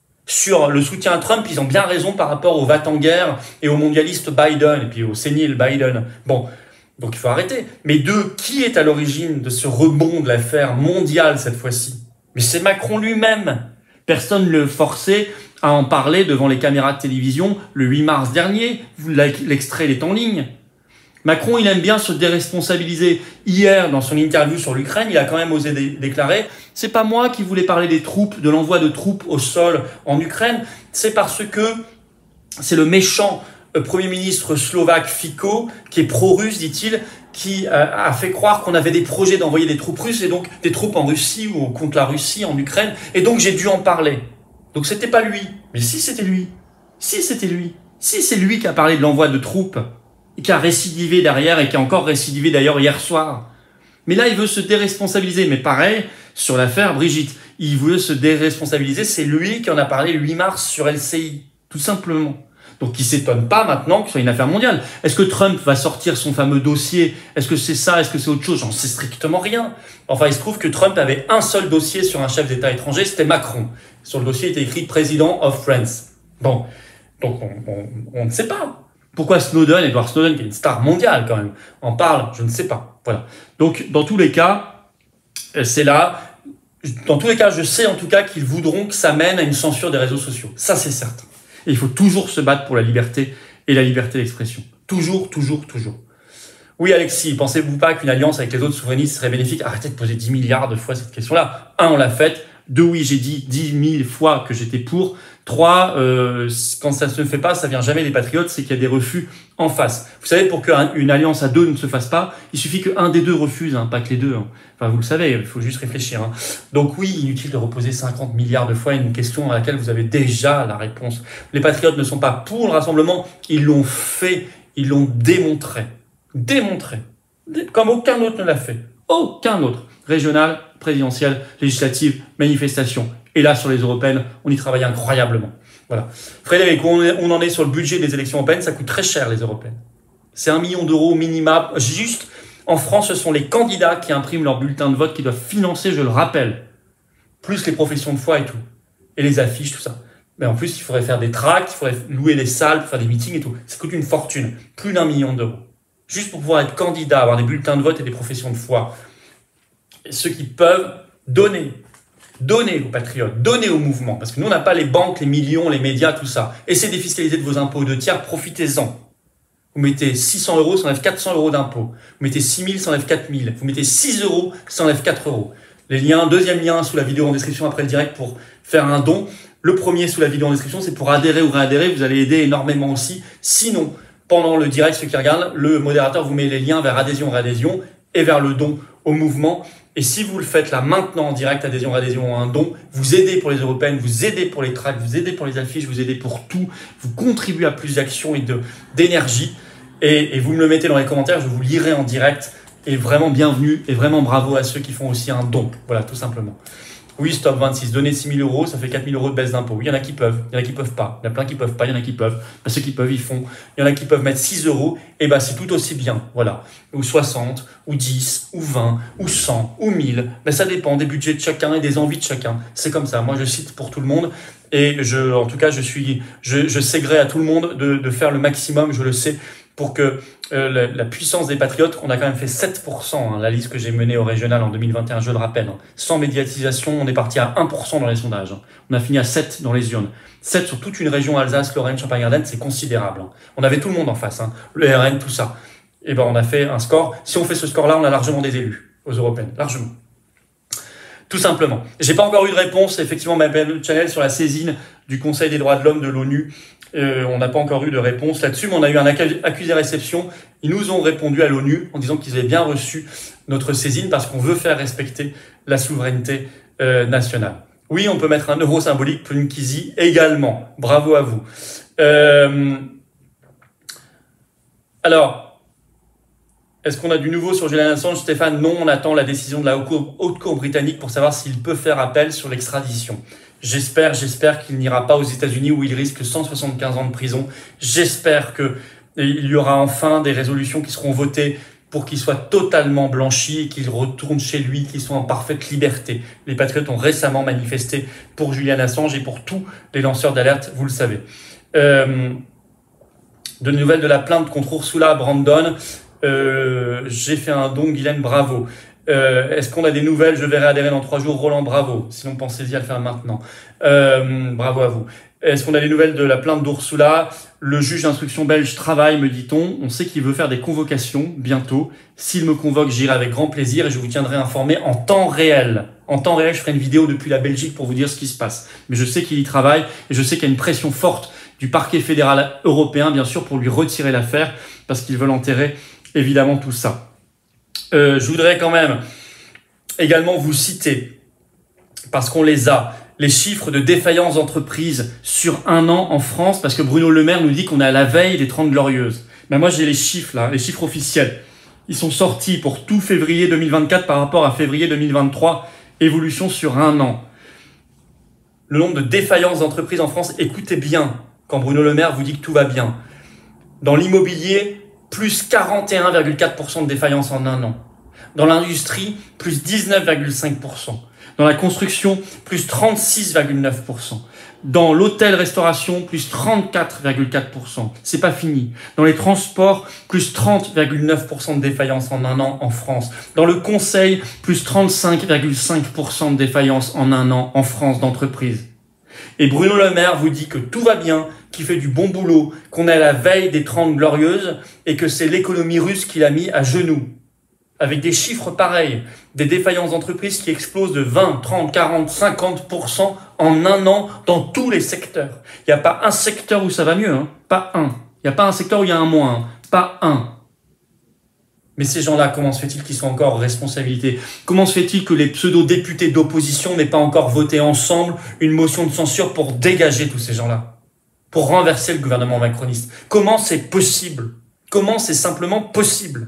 Sur le soutien à Trump, ils ont bien raison par rapport au va-t-en-guerre et au mondialiste Biden, et puis au sénile Biden. Bon, donc il faut arrêter. Mais qui est à l'origine de ce rebond de l'affaire mondiale cette fois-ci? Mais c'est Macron lui-même. Personne ne le forçait à en parler devant les caméras de télévision le 8 mars dernier. L'extrait est en ligne. Macron, il aime bien se déresponsabiliser. Hier, dans son interview sur l'Ukraine, il a quand même osé déclarer « C'est pas moi qui voulais parler des troupes, de l'envoi de troupes au sol en Ukraine, c'est parce que c'est le méchant Premier ministre slovaque Fico, qui est pro-russe, dit-il, qui a fait croire qu'on avait des projets d'envoyer des troupes russes, et donc des troupes en Russie ou contre la Russie, en Ukraine, et donc j'ai dû en parler. Donc c'était pas lui. Mais si c'était lui. Si c'était lui. Si c'est lui qui a parlé de l'envoi de troupes, et qui a récidivé derrière, et qui a encore récidivé d'ailleurs hier soir. Mais là, il veut se déresponsabiliser. Mais pareil, sur l'affaire Brigitte, il veut se déresponsabiliser. C'est lui qui en a parlé le 8 mars sur LCI, tout simplement. Donc, il s'étonne pas maintenant que ce soit une affaire mondiale. Est-ce que Trump va sortir son fameux dossier? Est-ce que c'est ça? Est-ce que c'est autre chose? J'en sais strictement rien. Enfin, il se trouve que Trump avait un seul dossier sur un chef d'État étranger, c'était Macron. Sur le dossier, il était écrit « President of France ». Bon, donc on ne sait pas. Pourquoi Snowden, Edward Snowden, qui est une star mondiale quand même, en parle? Je ne sais pas. Voilà. Donc, dans tous les cas, c'est là. Dans tous les cas, je sais en tout cas qu'ils voudront que ça mène à une censure des réseaux sociaux. Ça, c'est certain. Et il faut toujours se battre pour la liberté et la liberté d'expression. Toujours, toujours, toujours. Oui, Alexis, pensez-vous pas qu'une alliance avec les autres souverainistes serait bénéfique? Arrêtez de poser 10 milliards de fois cette question-là. 1, on l'a faite. 2, oui, j'ai dit 10 000 fois que j'étais pour. 3, quand ça ne se fait pas, ça vient jamais des patriotes, c'est qu'il y a des refus en face. Vous savez, pour qu'une alliance à deux ne se fasse pas, il suffit qu'un des deux refuse, pas que les deux. Enfin, vous le savez, il faut juste réfléchir. Donc oui, inutile de reposer 50 milliards de fois une question à laquelle vous avez déjà la réponse. Les patriotes ne sont pas pour le rassemblement, ils l'ont fait, ils l'ont démontré. Démontré. Comme aucun autre ne l'a fait. Aucun autre. Régional, présidentielle, législative, manifestation. Et là, sur les européennes, on y travaille incroyablement. Voilà. Frédéric, on en est sur le budget des élections européennes, ça coûte très cher, les européennes. C'est 1 million d'euros minimum. Juste, en France, ce sont les candidats qui impriment leur bulletin de vote qui doivent financer, je le rappelle, plus les professions de foi et tout. Et les affiches, tout ça. Mais en plus, il faudrait faire des tracts, il faudrait louer des salles, faire des meetings et tout. Ça coûte une fortune. Plus d'1 million d'euros. Juste pour pouvoir être candidat, avoir des bulletins de vote et des professions de foi. Et ceux qui peuvent donner aux patriotes, donner au mouvement. Parce que nous, on n'a pas les banques, les millions, les médias, tout ça. Essayez de défiscaliser de vos impôts de tiers, profitez-en. Vous mettez 600 euros, ça enlève 400 euros d'impôts. Vous mettez 6 000, ça enlève 4 000. Vous mettez 6 euros, ça enlève 4 euros. Les liens, deuxième lien sous la vidéo en description après le direct pour faire un don. Le premier sous la vidéo en description, c'est pour adhérer ou réadhérer. Vous allez aider énormément aussi. Sinon, pendant le direct, ceux qui regardent, le modérateur vous met les liens vers adhésion, réadhésion et vers le don au mouvement. Et si vous le faites là maintenant en direct, adhésion, adhésion, un don, vous aidez pour les européennes, vous aidez pour les tracts, vous aidez pour les affiches, vous aidez pour tout, vous contribuez à plus d'actions et d'énergie. Et vous me le mettez dans les commentaires, je vous lirai en direct. Et vraiment bienvenue et vraiment bravo à ceux qui font aussi un don. Voilà, tout simplement. Oui, stop 26, donner 6 000 euros, ça fait 4 000 euros de baisse d'impôt. Oui, il y en a qui peuvent, il y en a qui peuvent pas. Il y en a plein qui peuvent pas, il y en a qui peuvent. Bah, ceux qui peuvent, ils font. Il y en a qui peuvent mettre 6 euros, et bah, c'est tout aussi bien. Voilà. Ou 60, ou 10, ou 20, ou 100, ou 1000. Bah, ça dépend des budgets de chacun et des envies de chacun. C'est comme ça. Moi, je cite pour tout le monde. Et en tout cas, je sais gré à tout le monde de faire le maximum, je le sais, pour que la puissance des patriotes, on a quand même fait 7%, la liste que j'ai menée au régional en 2021, je le rappelle. Sans médiatisation, on est parti à 1% dans les sondages. On a fini à 7 dans les urnes. 7 sur toute une région, Alsace, Lorraine, Champagne-Ardenne, c'est considérable. On avait tout le monde en face, le RN, tout ça. Et ben on a fait un score. Si on fait ce score-là, on a largement des élus aux européennes, largement. Tout simplement. J'ai pas encore eu de réponse, effectivement, ma channel sur la saisine du Conseil des droits de l'homme de l'ONU. On n'a pas encore eu de réponse là-dessus, mais on a eu un accusé-réception. Ils nous ont répondu à l'ONU en disant qu'ils avaient bien reçu notre saisine parce qu'on veut faire respecter la souveraineté nationale. Oui, on peut mettre un euro symbolique pour Nkizi également. Bravo à vous. Alors, est-ce qu'on a du nouveau sur Julian Assange, Stéphane? Non, on attend la décision de la haute cour britannique pour savoir s'il peut faire appel sur l'extradition. J'espère qu'il n'ira pas aux États-Unis où il risque 175 ans de prison. J'espère qu'il y aura enfin des résolutions qui seront votées pour qu'il soit totalement blanchi et qu'il retourne chez lui, qu'il soit en parfaite liberté. Les patriotes ont récemment manifesté pour Julian Assange et pour tous les lanceurs d'alerte, vous le savez. De nouvelles de la plainte contre Ursula Brandon. J'ai fait un don, Guylaine, bravo. Est-ce qu'on a des nouvelles? Je verrai adhérer dans 3 jours. Roland, bravo. Sinon, pensez-y à le faire maintenant. Bravo à vous. Est-ce qu'on a des nouvelles de la plainte d'Ursula? Le juge d'instruction belge travaille, me dit-on. On sait qu'il veut faire des convocations bientôt. S'il me convoque, j'irai avec grand plaisir et je vous tiendrai informé en temps réel. En temps réel, je ferai une vidéo depuis la Belgique pour vous dire ce qui se passe. Mais je sais qu'il y travaille et je sais qu'il y a une pression forte du parquet fédéral européen, bien sûr, pour lui retirer l'affaire parce qu'ils veulent enterrer évidemment tout ça. Je voudrais quand même également vous citer, parce qu'on les a, les chiffres de défaillance d'entreprise sur 1 an en France, parce que Bruno Le Maire nous dit qu'on est à la veille des 30 Glorieuses. Ben moi, j'ai les chiffres là, les chiffres officiels. Ils sont sortis pour tout février 2024 par rapport à février 2023, évolution sur 1 an. Le nombre de défaillances d'entreprises en France, écoutez bien quand Bruno Le Maire vous dit que tout va bien. Dans l'immobilier, plus 41,4% de défaillance en 1 an. Dans l'industrie, plus 19,5%. Dans la construction, plus 36,9%. Dans l'hôtel-restauration, plus 34,4%. C'est pas fini. Dans les transports, plus 30,9% de défaillance en 1 an en France. Dans le conseil, plus 35,5% de défaillance en 1 an en France d'entreprise. Et Bruno Le Maire vous dit que tout va bien, qu'il fait du bon boulot, qu'on est à la veille des 30 Glorieuses et que c'est l'économie russe qui l'a mis à genoux. Avec des chiffres pareils, des défaillances d'entreprises qui explosent de 20, 30, 40, 50% en 1 an dans tous les secteurs. Il n'y a pas un secteur où ça va mieux, hein. Pas un. Il n'y a pas un secteur où il y a un moins, hein. Pas un. Mais ces gens-là, comment se fait-il qu'ils soient encore en responsabilité? Comment se fait-il que les pseudo-députés d'opposition n'aient pas encore voté ensemble une motion de censure pour dégager tous ces gens-là? Pour renverser le gouvernement macroniste? Comment c'est possible? Comment c'est simplement possible?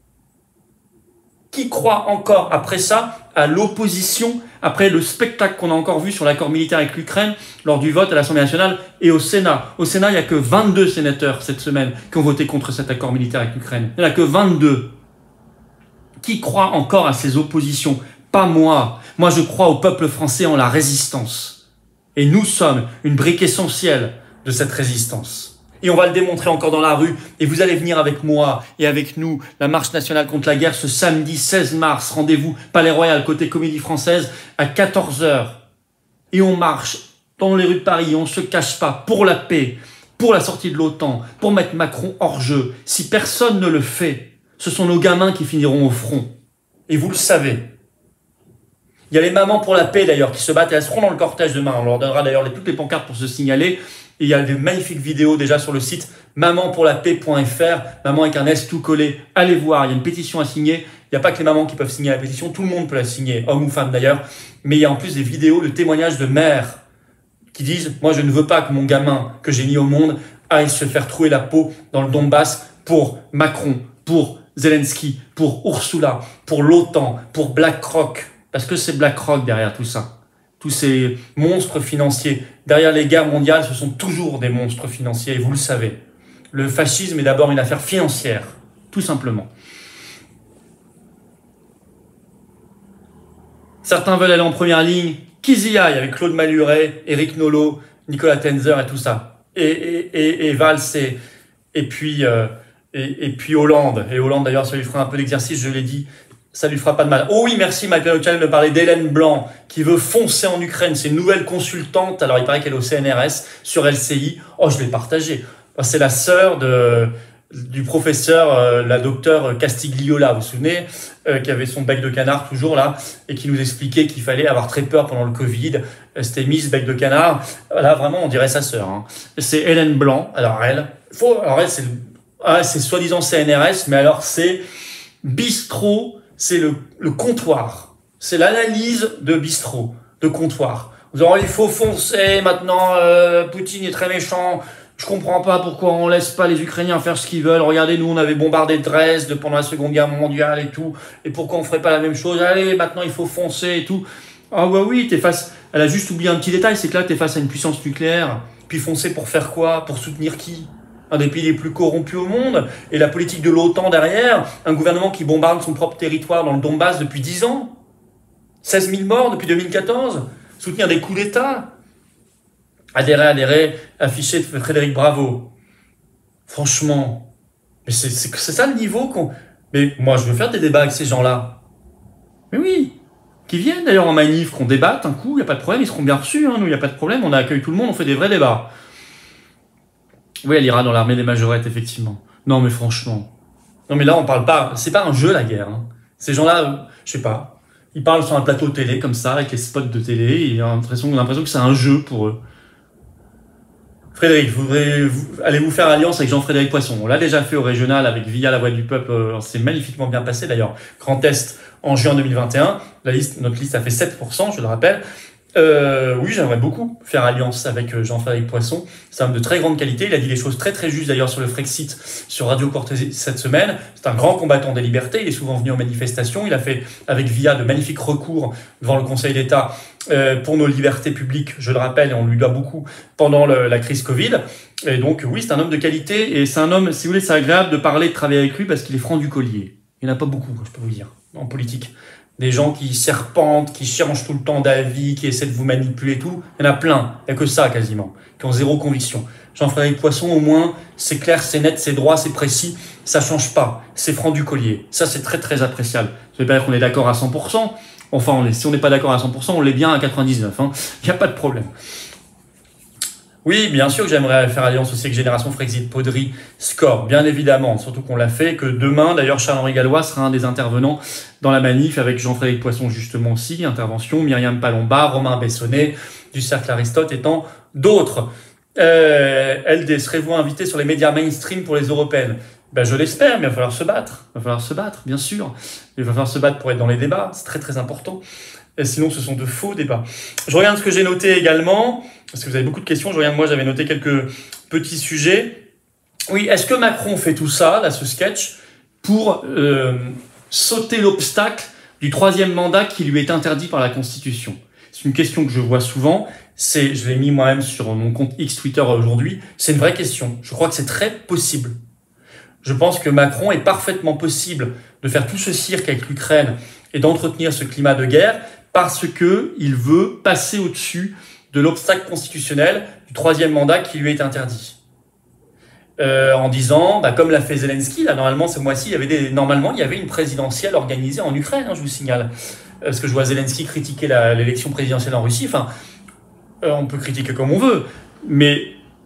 Qui croit encore, après ça, à l'opposition, après le spectacle qu'on a encore vu sur l'accord militaire avec l'Ukraine, lors du vote à l'Assemblée nationale et au Sénat? Au Sénat, il n'y a que 22 sénateurs cette semaine qui ont voté contre cet accord militaire avec l'Ukraine. Il n'y en a que 22. Qui croit encore à ces oppositions? Pas moi. Moi, je crois au peuple français en la résistance. Et nous sommes une brique essentielle de cette résistance. Et on va le démontrer encore dans la rue. Et vous allez venir avec moi et avec nous, la marche nationale contre la guerre, ce samedi 16 mars. Rendez-vous Palais Royal, côté Comédie Française, à 14h. Et on marche dans les rues de Paris. On ne se cache pas pour la paix, pour la sortie de l'OTAN, pour mettre Macron hors jeu. Si personne ne le fait, ce sont nos gamins qui finiront au front. Et vous le savez. Il y a les mamans pour la paix d'ailleurs qui se battent et elles seront dans le cortège demain. On leur donnera d'ailleurs toutes les pancartes pour se signaler. Et il y a des magnifiques vidéos déjà sur le site mamanpourlapaix.fr, maman avec un S tout collé. Allez voir, il y a une pétition à signer. Il n'y a pas que les mamans qui peuvent signer la pétition, tout le monde peut la signer, homme ou femme d'ailleurs. Mais il y a en plus des vidéos de témoignages de mères qui disent « Moi je ne veux pas que mon gamin que j'ai mis au monde aille se faire trouer la peau dans le Donbass pour Macron, pour Zelensky, pour Ursula, pour l'OTAN, pour BlackRock. » Parce que c'est BlackRock derrière tout ça. Tous ces monstres financiers. Derrière les guerres mondiales, ce sont toujours des monstres financiers, et vous le savez. Le fascisme est d'abord une affaire financière, tout simplement. Certains veulent aller en première ligne, qu'ils y aillent avec Claude Maluret, Éric Nolot, Nicolas Tenzer et tout ça. Et Valls et puis Hollande. Et Hollande, d'ailleurs, ça lui fera un peu d'exercice, je l'ai dit. Ça lui fera pas de mal. Oh oui, merci Michael O'Connell de parler d'Hélène Blanc qui veut foncer en Ukraine. C'est une nouvelle consultante. Alors il paraît qu'elle est au CNRS sur LCI. Oh, je l'ai partagé. C'est la sœur du professeur, la docteure Castigliola, vous vous souvenez, qui avait son bec de canard toujours là et qui nous expliquait qu'il fallait avoir très peur pendant le Covid. C'était Miss bec de canard. Là vraiment, on dirait sa sœur. Hein. C'est Hélène Blanc. Alors elle, c'est soi-disant CNRS, mais alors c'est bistrot. C'est le comptoir. C'est l'analyse de bistrot, de comptoir. Vous aurez, il faut foncer maintenant, Poutine est très méchant, Je comprends pas pourquoi on laisse pas les Ukrainiens faire ce qu'ils veulent. Regardez, nous, on avait bombardé Dresde pendant la Seconde Guerre mondiale et tout. Et pourquoi on ferait pas la même chose? Allez, maintenant, il faut foncer et tout. Ah ouais, oui, t'es face... Elle a juste oublié un petit détail, c'est que là, t'es face à une puissance nucléaire. Puis foncer pour faire quoi? Pour soutenir qui? Un des pays les plus corrompus au monde. Et la politique de l'OTAN derrière. Un gouvernement qui bombarde son propre territoire dans le Donbass depuis 10 ans. 16 000 morts depuis 2014. Soutenir des coups d'État. Adhérer, afficher Frédéric Bravo. Franchement, mais c'est ça le niveau qu'on... Mais moi, je veux faire des débats avec ces gens-là. Mais oui, qui viennent d'ailleurs en manif, qu'on débatte un coup, il n'y a pas de problème, ils seront bien reçus, hein, nous, il n'y a pas de problème, on accueille tout le monde, on fait des vrais débats. Oui, elle ira dans l'armée des majorettes, effectivement. Non, mais franchement. Non, mais là, on parle pas... C'est pas un jeu, la guerre. Hein. Ces gens-là, je sais pas, ils parlent sur un plateau télé, comme ça, avec les spots de télé, et ils ont l'impression que c'est un jeu pour eux. Frédéric, allez-vous faire alliance avec Jean-Frédéric Poisson? On l'a déjà fait au régional avec Via la Voix du Peuple, c'est magnifiquement bien passé d'ailleurs. Grand Est en juin 2021, notre liste a fait 7%, je le rappelle. Oui, j'aimerais beaucoup faire alliance avec Jean-Frédéric Poisson. C'est un homme de très grande qualité. Il a dit les choses très très justes d'ailleurs sur le Frexit sur Radio Cortésie cette semaine. C'est un grand combattant des libertés. Il est souvent venu aux manifestations. Il a fait avec Via de magnifiques recours devant le Conseil d'État pour nos libertés publiques, je le rappelle, et on lui doit beaucoup pendant la crise Covid. Et donc oui, c'est un homme de qualité et c'est un homme, si vous voulez, c'est agréable de parler, de travailler avec lui parce qu'il est franc du collier. Il n'y en a pas beaucoup, je peux vous dire, en politique. Des gens qui serpentent, qui changent tout le temps d'avis, qui essaient de vous manipuler et tout. Il y en a plein. Il n'y a que ça, quasiment. Qui ont zéro conviction. Jean-Frédéric Poisson, au moins, c'est clair, c'est net, c'est droit, c'est précis. Ça change pas. C'est franc du collier. Ça, c'est très, très appréciable. Ça veut pas dire qu'on est d'accord à 100%. Enfin, si on n'est pas d'accord à 100%, on l'est bien à 99%. Hein. Il n'y a pas de problème. Oui, bien sûr que j'aimerais faire alliance aussi avec Génération Frexit, Podry, Score, bien évidemment, surtout qu'on l'a fait, que demain, d'ailleurs, Charles-Henri Gallois sera un des intervenants dans la manif avec Jean-Frédéric Poisson, justement aussi, intervention, Myriam Palomba, Romain Bessonnet, du Cercle Aristote et tant d'autres. LD, serez-vous invité sur les médias mainstream pour les européennes? Ben, je l'espère, mais il va falloir se battre. Il va falloir se battre, bien sûr. Il va falloir se battre pour être dans les débats, c'est très très important. Et sinon, ce sont de faux débats. Je regarde ce que j'ai noté également, parce que vous avez beaucoup de questions. Je regarde, moi, j'avais noté quelques petits sujets. Oui, est-ce que Macron fait tout ça, là, ce sketch, pour sauter l'obstacle du 3e mandat qui lui est interdit par la Constitution? C'est une question que je vois souvent. Je l'ai mis moi-même sur mon compte X Twitter aujourd'hui. C'est une vraie question. Je crois que c'est très possible. Je pense que Macron est parfaitement possible de faire tout ce cirque avec l'Ukraine et d'entretenir ce climat de guerre parce que il veut passer au-dessus de l'obstacle constitutionnel du 3e mandat qui lui est interdit. En disant, comme l'a fait Zelensky, là, normalement, ce mois-ci, il y avait une présidentielle organisée en Ukraine, hein, je vous signale. Parce que je vois Zelensky critiquer l'élection présidentielle en Russie. Enfin, on peut critiquer comme on veut, mais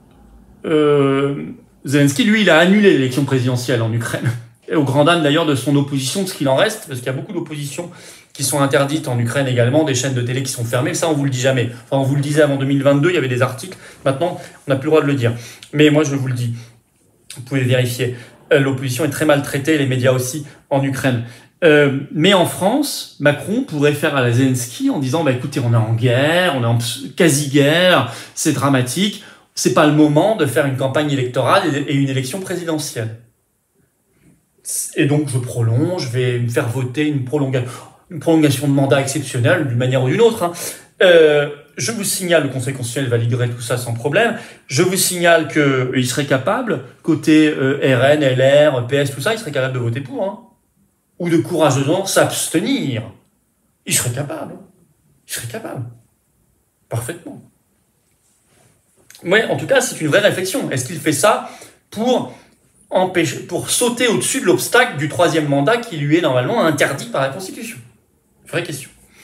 Zelensky, lui, il a annulé l'élection présidentielle en Ukraine. Et au grand dam d'ailleurs de son opposition, de ce qu'il en reste, parce qu'il y a beaucoup d'oppositions qui sont interdites en Ukraine également, des chaînes de télé qui sont fermées, ça on vous le dit jamais. Enfin, on vous le disait avant 2022, il y avait des articles, maintenant on n'a plus le droit de le dire. Mais moi je vous le dis, vous pouvez vérifier, l'opposition est très maltraitée, les médias aussi, en Ukraine. Mais en France, Macron pourrait faire à la Zelensky en disant, écoutez, on est en guerre, on est en quasi-guerre, c'est dramatique, c'est pas le moment de faire une campagne électorale et une élection présidentielle. Et donc je prolonge, je vais me faire voter une prolongation de mandat exceptionnelle d'une manière ou d'une autre. Hein. Je vous signale, le Conseil constitutionnel validerait tout ça sans problème. Je vous signale qu'il serait capable, côté RN, LR, PS, tout ça, il serait capable de voter pour. Hein. Ou de courageusement s'abstenir. Il serait capable. Il serait capable. Parfaitement. Ouais, en tout cas, c'est une vraie réflexion. Est-ce qu'il fait ça pour sauter au-dessus de l'obstacle du 3e mandat qui lui est normalement interdit par la Constitution? Vraie question.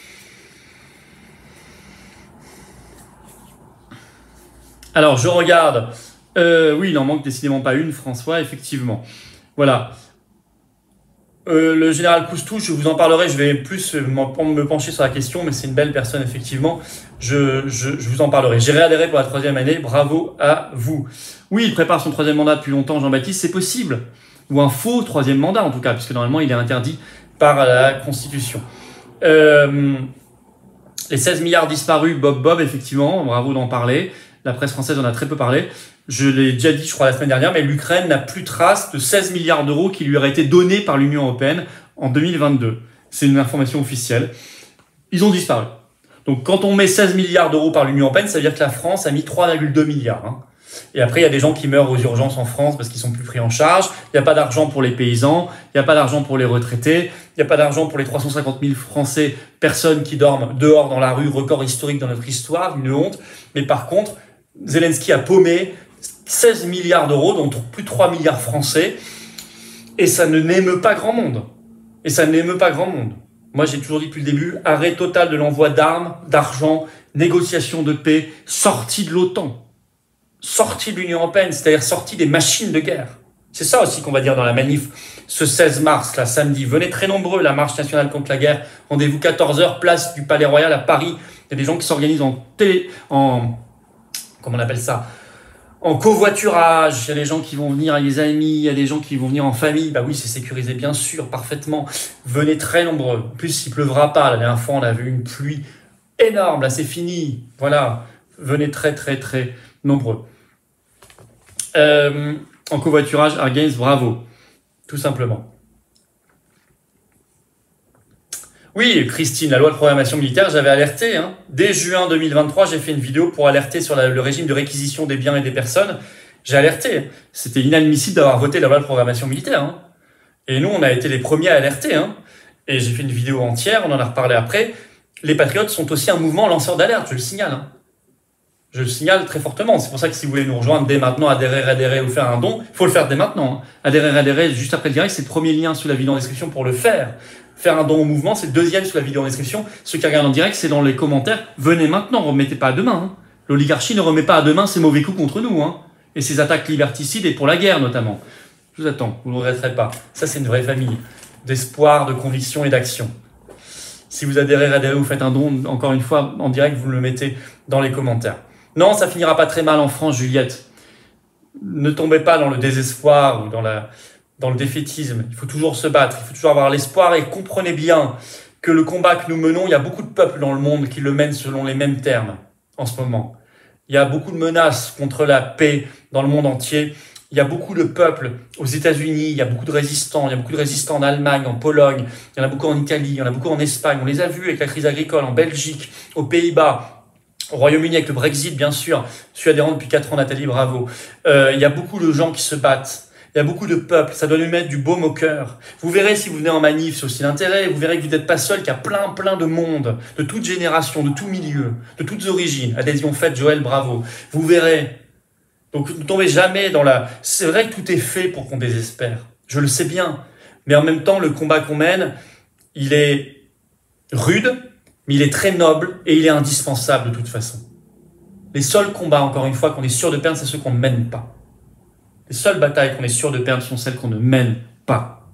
Alors, je regarde. Oui, il en manque décidément pas une, François, effectivement. Voilà. Le général Coustou, je vous en parlerai, je vais plus me pencher sur la question, mais c'est une belle personne, effectivement. Je vous en parlerai. J'ai réadhéré pour la 3e année, bravo à vous. Oui, il prépare son 3e mandat depuis longtemps, Jean-Baptiste, c'est possible. Ou un faux 3e mandat, en tout cas, puisque normalement, il est interdit par la Constitution. Les 16 milliards disparus, Bob, effectivement, bravo d'en parler. La presse française en a très peu parlé. Je l'ai déjà dit, je crois, la semaine dernière, mais l'Ukraine n'a plus trace de 16 milliards d'euros qui lui auraient été donnés par l'Union européenne en 2022. C'est une information officielle. Ils ont disparu. Donc, quand on met 16 milliards d'euros par l'Union européenne, ça veut dire que la France a mis 3,2 milliards. Hein. Et après, il y a des gens qui meurent aux urgences en France parce qu'ils sont plus pris en charge. Il n'y a pas d'argent pour les paysans. Il n'y a pas d'argent pour les retraités. Il n'y a pas d'argent pour les 350 000 Français, personnes qui dorment dehors dans la rue, record historique dans notre histoire, une honte. Mais par contre, Zelensky a paumé 16 milliards d'euros, dont plus de 3 milliards français. Et ça ne n'émeut pas grand monde. Et ça n'émeut pas grand monde. Moi, j'ai toujours dit depuis le début, arrêt total de l'envoi d'armes, d'argent, négociation de paix, sortie de l'OTAN. Sortie de l'Union européenne, c'est-à-dire sortie des machines de guerre. C'est ça aussi qu'on va dire dans la manif ce 16 mars, là, samedi. Venez très nombreux, la marche nationale contre la guerre. Rendez-vous 14h, place du Palais Royal à Paris. Il y a des gens qui s'organisent comment on appelle ça, en covoiturage. Il y a des gens qui vont venir avec des amis, il y a des gens qui vont venir en famille. Bah oui, c'est sécurisé, bien sûr, parfaitement. Venez très nombreux. En plus, il pleuvra pas. La dernière fois, on a vu une pluie énorme. Là, c'est fini. Voilà. Venez très, très, très nombreux. En covoiturage, Argains, bravo. Tout simplement. Oui, Christine, la loi de programmation militaire, j'avais alerté. Hein. Dès juin 2023, j'ai fait une vidéo pour alerter sur le régime de réquisition des biens et des personnes. J'ai alerté. C'était inadmissible d'avoir voté la loi de programmation militaire. Hein. Et nous, on a été les premiers à alerter. Hein. Et j'ai fait une vidéo entière, on en a reparlé après. Les patriotes sont aussi un mouvement lanceur d'alerte, je le signale. Hein. Je le signale très fortement. C'est pour ça que si vous voulez nous rejoindre dès maintenant, adhérer ou faire un don, il faut le faire dès maintenant. Hein. Adhérer, juste après le direct, c'est le premier lien sous la vidéo en description pour le faire. Faire un don au mouvement, c'est le deuxième sous la vidéo en description. Ceux qui regardent en direct, c'est dans les commentaires. Venez maintenant, ne remettez pas à demain. Hein. L'oligarchie ne remet pas à demain ses mauvais coups contre nous. Hein. Et ses attaques liberticides et pour la guerre notamment. Je vous attends, vous ne regretterez pas. Ça, c'est une vraie famille d'espoir, de conviction et d'action. Si vous adhérez, vous faites un don, encore une fois, en direct, vous le mettez dans les commentaires. Non, ça finira pas très mal en France, Juliette. Ne tombez pas dans le désespoir ou dans le défaitisme. Il faut toujours se battre, il faut toujours avoir l'espoir et comprenez bien que le combat que nous menons, il y a beaucoup de peuples dans le monde qui le mènent selon les mêmes termes en ce moment. Il y a beaucoup de menaces contre la paix dans le monde entier. Il y a beaucoup de peuples aux États-Unis, il y a beaucoup de résistants, en Allemagne, en Pologne, il y en a beaucoup en Italie, il y en a beaucoup en Espagne. On les a vus avec la crise agricole en Belgique, aux Pays-Bas, au Royaume-Uni avec le Brexit, bien sûr. Je suis adhérent depuis 4 ans, Nathalie, bravo. Il y a beaucoup de gens qui se battent. Il y a beaucoup de peuples. Ça doit nous mettre du baume au cœur. Vous verrez si vous venez en manif, c'est aussi l'intérêt. Vous verrez que vous n'êtes pas seul, qu'il y a plein de monde, de toutes générations, de tout milieu, de toutes origines. Adhésion faite, Joël, bravo. Vous verrez. Donc ne tombez jamais dans la... C'est vrai que tout est fait pour qu'on désespère. Je le sais bien. Mais en même temps, le combat qu'on mène, il est rude, mais il est très noble et il est indispensable de toute façon. Les seuls combats, encore une fois, qu'on est sûr de perdre, c'est ceux qu'on ne mène pas. Les seules batailles qu'on est sûr de perdre sont celles qu'on ne mène pas.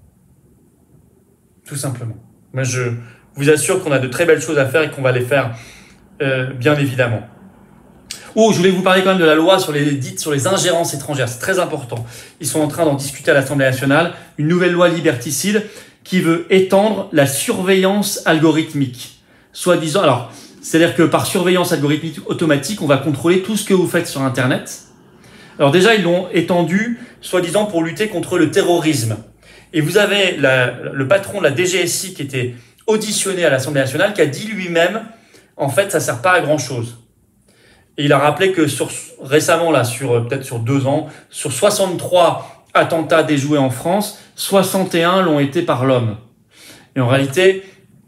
Tout simplement. Moi, je vous assure qu'on a de très belles choses à faire et qu'on va les faire, bien évidemment. Oh, je voulais vous parler quand même de la loi sur les ingérences étrangères. C'est très important. Ils sont en train d'en discuter à l'Assemblée nationale. Une nouvelle loi liberticide qui veut étendre la surveillance algorithmique. Soi-disant, alors, c'est-à-dire que par surveillance algorithmique automatique, on va contrôler tout ce que vous faites sur Internet. Alors déjà, ils l'ont étendu, soi-disant, pour lutter contre le terrorisme. Et vous avez le patron de la DGSI qui était auditionné à l'Assemblée nationale, qui a dit lui-même, en fait, ça sert pas à grand-chose. Et il a rappelé que récemment, là, peut-être sur 2 ans, sur 63 attentats déjoués en France, 61 l'ont été par l'homme. Et en réalité,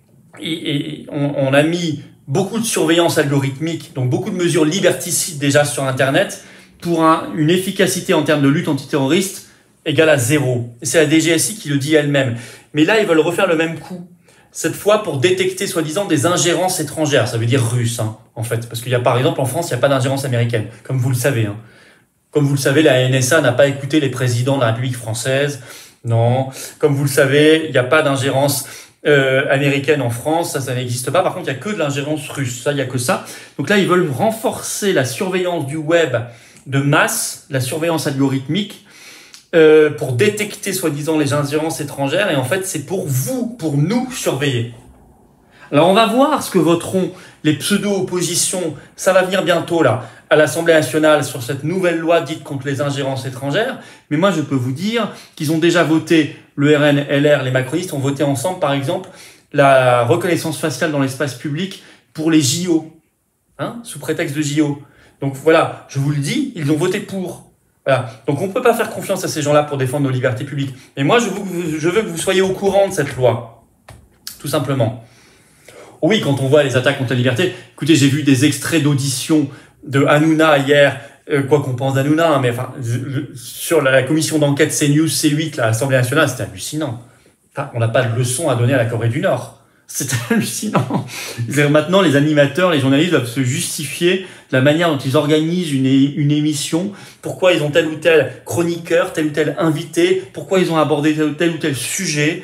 on a mis beaucoup de surveillance algorithmique, donc beaucoup de mesures liberticides déjà sur Internet, pour une efficacité en termes de lutte antiterroriste égale à 0. Et c'est la DGSI qui le dit elle-même. Mais là, ils veulent refaire le même coup. Cette fois pour détecter, soi-disant, des ingérences étrangères. Ça veut dire russes, hein, en fait. Parce qu'il y a, par exemple, en France, il n'y a pas d'ingérence américaine, comme vous le savez. Hein. Comme vous le savez, la NSA n'a pas écouté les présidents de la République française. Non. Comme vous le savez, il n'y a pas d'ingérence américaine en France. Ça n'existe pas. Par contre, il n'y a que de l'ingérence russe. Ça, il n'y a que ça. Donc là, ils veulent renforcer la surveillance du web de masse, la surveillance algorithmique, pour détecter, soi-disant, les ingérences étrangères. Et en fait, c'est pour nous surveiller. Alors on va voir ce que voteront les pseudo-oppositions, ça va venir bientôt là, à l'Assemblée nationale sur cette nouvelle loi dite contre les ingérences étrangères. Mais moi je peux vous dire qu'ils ont déjà voté, le RN, LR, les macronistes ont voté ensemble par exemple la reconnaissance faciale dans l'espace public pour les JO, sous prétexte de JO. Donc voilà, je vous le dis, ils ont voté pour. Voilà. Donc on ne peut pas faire confiance à ces gens-là pour défendre nos libertés publiques. Et moi je veux que vous soyez au courant de cette loi, tout simplement. Oui, quand on voit les attaques contre la liberté, écoutez, j'ai vu des extraits d'audition de Hanouna hier, quoi qu'on pense d'Hanouna, mais enfin, sur la commission d'enquête CNews, C8, à l'Assemblée nationale, c'était hallucinant. Enfin, on n'a pas de leçon à donner à la Corée du Nord. C'était hallucinant. Maintenant, les animateurs, les journalistes doivent se justifier de la manière dont ils organisent une émission, pourquoi ils ont tel ou tel chroniqueur, tel ou tel invité, pourquoi ils ont abordé tel ou tel sujet.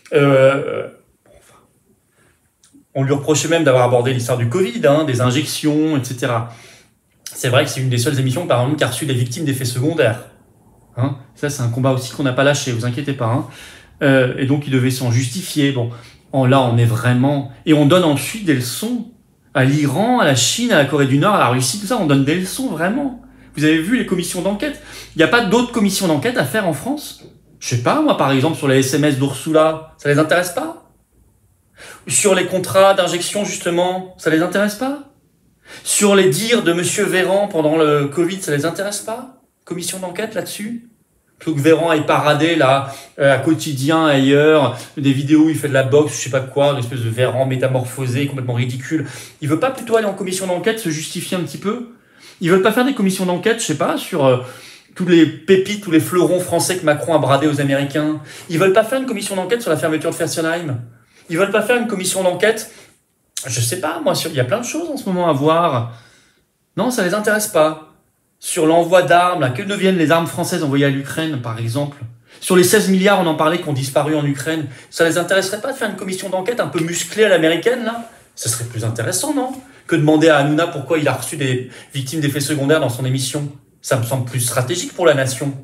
On lui reprochait même d'avoir abordé l'histoire du Covid, des injections, etc. C'est vrai que c'est une des seules émissions, par exemple, qui a reçu des victimes d'effets secondaires. Ça, c'est un combat aussi qu'on n'a pas lâché, vous inquiétez pas. Et donc, il devait s'en justifier. Bon, là, on est vraiment... Et on donne ensuite des leçons à l'Iran, à la Chine, à la Corée du Nord, à la Russie, tout ça. On donne des leçons, vraiment. Vous avez vu les commissions d'enquête? Il n'y a pas d'autres commissions d'enquête à faire en France? Je sais pas, moi, par exemple, sur les SMS d'Ursula, ça les intéresse pas? Sur les contrats d'injection, justement, ça les intéresse pas? Sur les dires de Monsieur Véran pendant le Covid, ça les intéresse pas? Commission d'enquête là-dessus? Plutôt que Véran ait paradé là, à Quotidien, ailleurs, des vidéos où il fait de la boxe, je sais pas quoi, une espèce de Véran métamorphosé, complètement ridicule. Il veut pas plutôt aller en commission d'enquête, se justifier un petit peu? Ils veulent pas faire des commissions d'enquête, je sais pas, sur tous les pépites, tous les fleurons français que Macron a bradés aux Américains? Ils veulent pas faire une commission d'enquête sur la fermeture de Fessenheim? Ils veulent pas faire une commission d'enquête? Je sais pas, moi, il y a plein de choses en ce moment à voir. Non, ça les intéresse pas. Sur l'envoi d'armes, là, que deviennent les armes françaises envoyées à l'Ukraine, par exemple? Sur les 16 milliards, on en parlait, qui ont disparu en Ukraine. Ça les intéresserait pas de faire une commission d'enquête un peu musclée à l'américaine, là? Ce serait plus intéressant, non? Que demander à Hanouna pourquoi il a reçu des victimes d'effets secondaires dans son émission. Ça me semble plus stratégique pour la nation.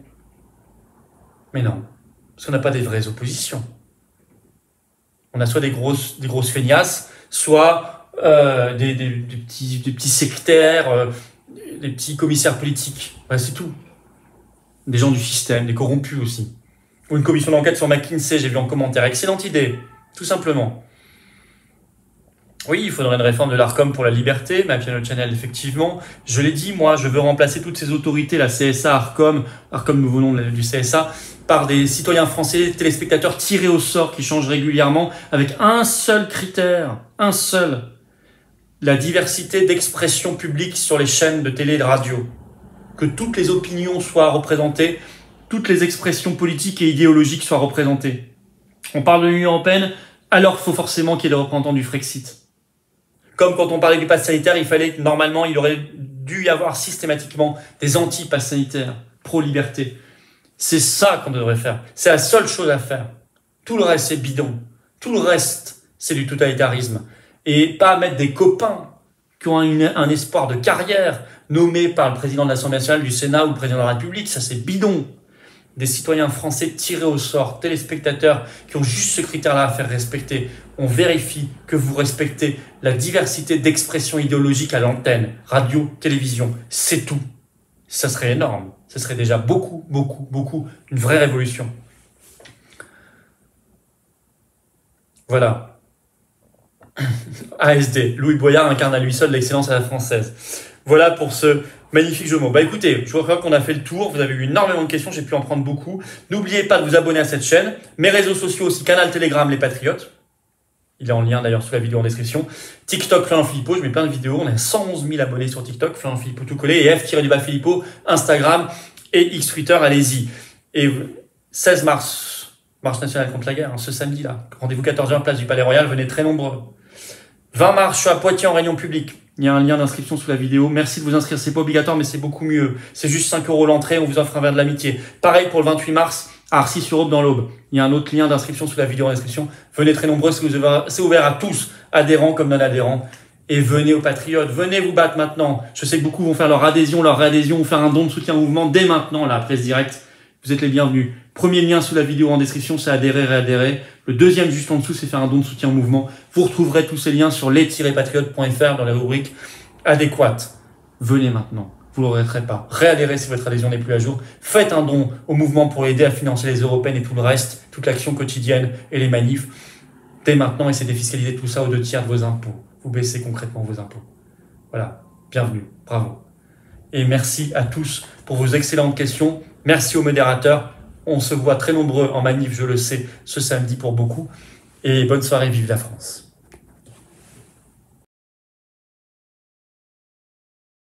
Mais non, parce qu'on n'a pas des vraies oppositions. On a soit des grosses feignasses, soit des petits sectaires, des petits commissaires politiques. Ouais, c'est tout. Des gens du système, des corrompus aussi. Ou une commission d'enquête sur McKinsey, j'ai vu en commentaire. Excellente idée, tout simplement. Oui, il faudrait une réforme de l'Arcom pour la liberté, ma Piano Channel, effectivement. Je l'ai dit, moi, je veux remplacer toutes ces autorités, la CSA, Arcom, nouveau nom du CSA, par des citoyens français, téléspectateurs tirés au sort qui changent régulièrement avec un seul critère, un seul. La diversité d'expression publique sur les chaînes de télé et de radio. Que toutes les opinions soient représentées, toutes les expressions politiques et idéologiques soient représentées. On parle de l'Union européenne, alors il faut forcément qu'il y ait des représentants du Frexit. Comme quand on parlait du pass sanitaire, normalement, il aurait dû y avoir systématiquement des anti-pass sanitaires, pro-liberté. C'est ça qu'on devrait faire. C'est la seule chose à faire. Tout le reste, c'est bidon. Tout le reste, c'est du totalitarisme. Et pas mettre des copains qui ont un espoir de carrière nommés par le président de l'Assemblée nationale, du Sénat ou le président de la République. Ça, c'est bidon. Des citoyens français tirés au sort, téléspectateurs qui ont juste ce critère-là à faire respecter. On vérifie que vous respectez la diversité d'expression idéologique à l'antenne, radio, télévision. C'est tout. Ça serait énorme. Ce serait déjà beaucoup, une vraie révolution. Voilà. ASD, Louis Boyard incarne à lui seul l'excellence à la française. Voilà pour ce magnifique jeu de mots. Bah écoutez, je crois qu'on a fait le tour, vous avez eu énormément de questions, j'ai pu en prendre beaucoup. N'oubliez pas de vous abonner à cette chaîne, mes réseaux sociaux aussi, canal Telegram Les Patriotes. Il est en lien d'ailleurs sous la vidéo en description. TikTok Florian Philippot, je mets plein de vidéos, on a 111 000 abonnés sur TikTok, Florian Philippot tout collé, et F-Philippot, Instagram et X Twitter, allez-y. Et 16 mars, marche nationale contre la guerre, ce samedi là, rendez-vous 14h, place du Palais Royal, venez très nombreux. 20 mars, je suis à Poitiers en réunion publique. Il y a un lien d'inscription sous la vidéo. Merci de vous inscrire, c'est pas obligatoire, mais c'est beaucoup mieux. C'est juste 5 € l'entrée, on vous offre un verre de l'amitié. Pareil pour le 28 mars, à Arcis-sur-Aube dans l'Aube. Il y a un autre lien d'inscription sous la vidéo en description. Venez très nombreux, c'est ouvert à tous, adhérents comme non-adhérents. Et venez aux Patriotes, venez vous battre maintenant. Je sais que beaucoup vont faire leur adhésion, ou faire un don de soutien au mouvement dès maintenant, là, après ce direct. vous êtes les bienvenus. Premier lien sous la vidéo en description, c'est adhérer, réadhérer. Le deuxième juste en dessous, c'est faire un don de soutien au mouvement. Vous retrouverez tous ces liens sur les-patriotes.fr dans la rubrique adéquate. Venez maintenant, vous ne le regretterez pas. Réadhérez si votre adhésion n'est plus à jour. Faites un don au mouvement pour aider à financer les européennes et tout le reste, toute l'action quotidienne et les manifs. Dès maintenant, essayez de défiscaliser tout ça aux 2/3 de vos impôts. Vous baissez concrètement vos impôts. Voilà, bienvenue, bravo. Et merci à tous pour vos excellentes questions. Merci aux modérateurs. On se voit très nombreux en manif, je le sais, ce samedi pour beaucoup. Et bonne soirée, vive la France.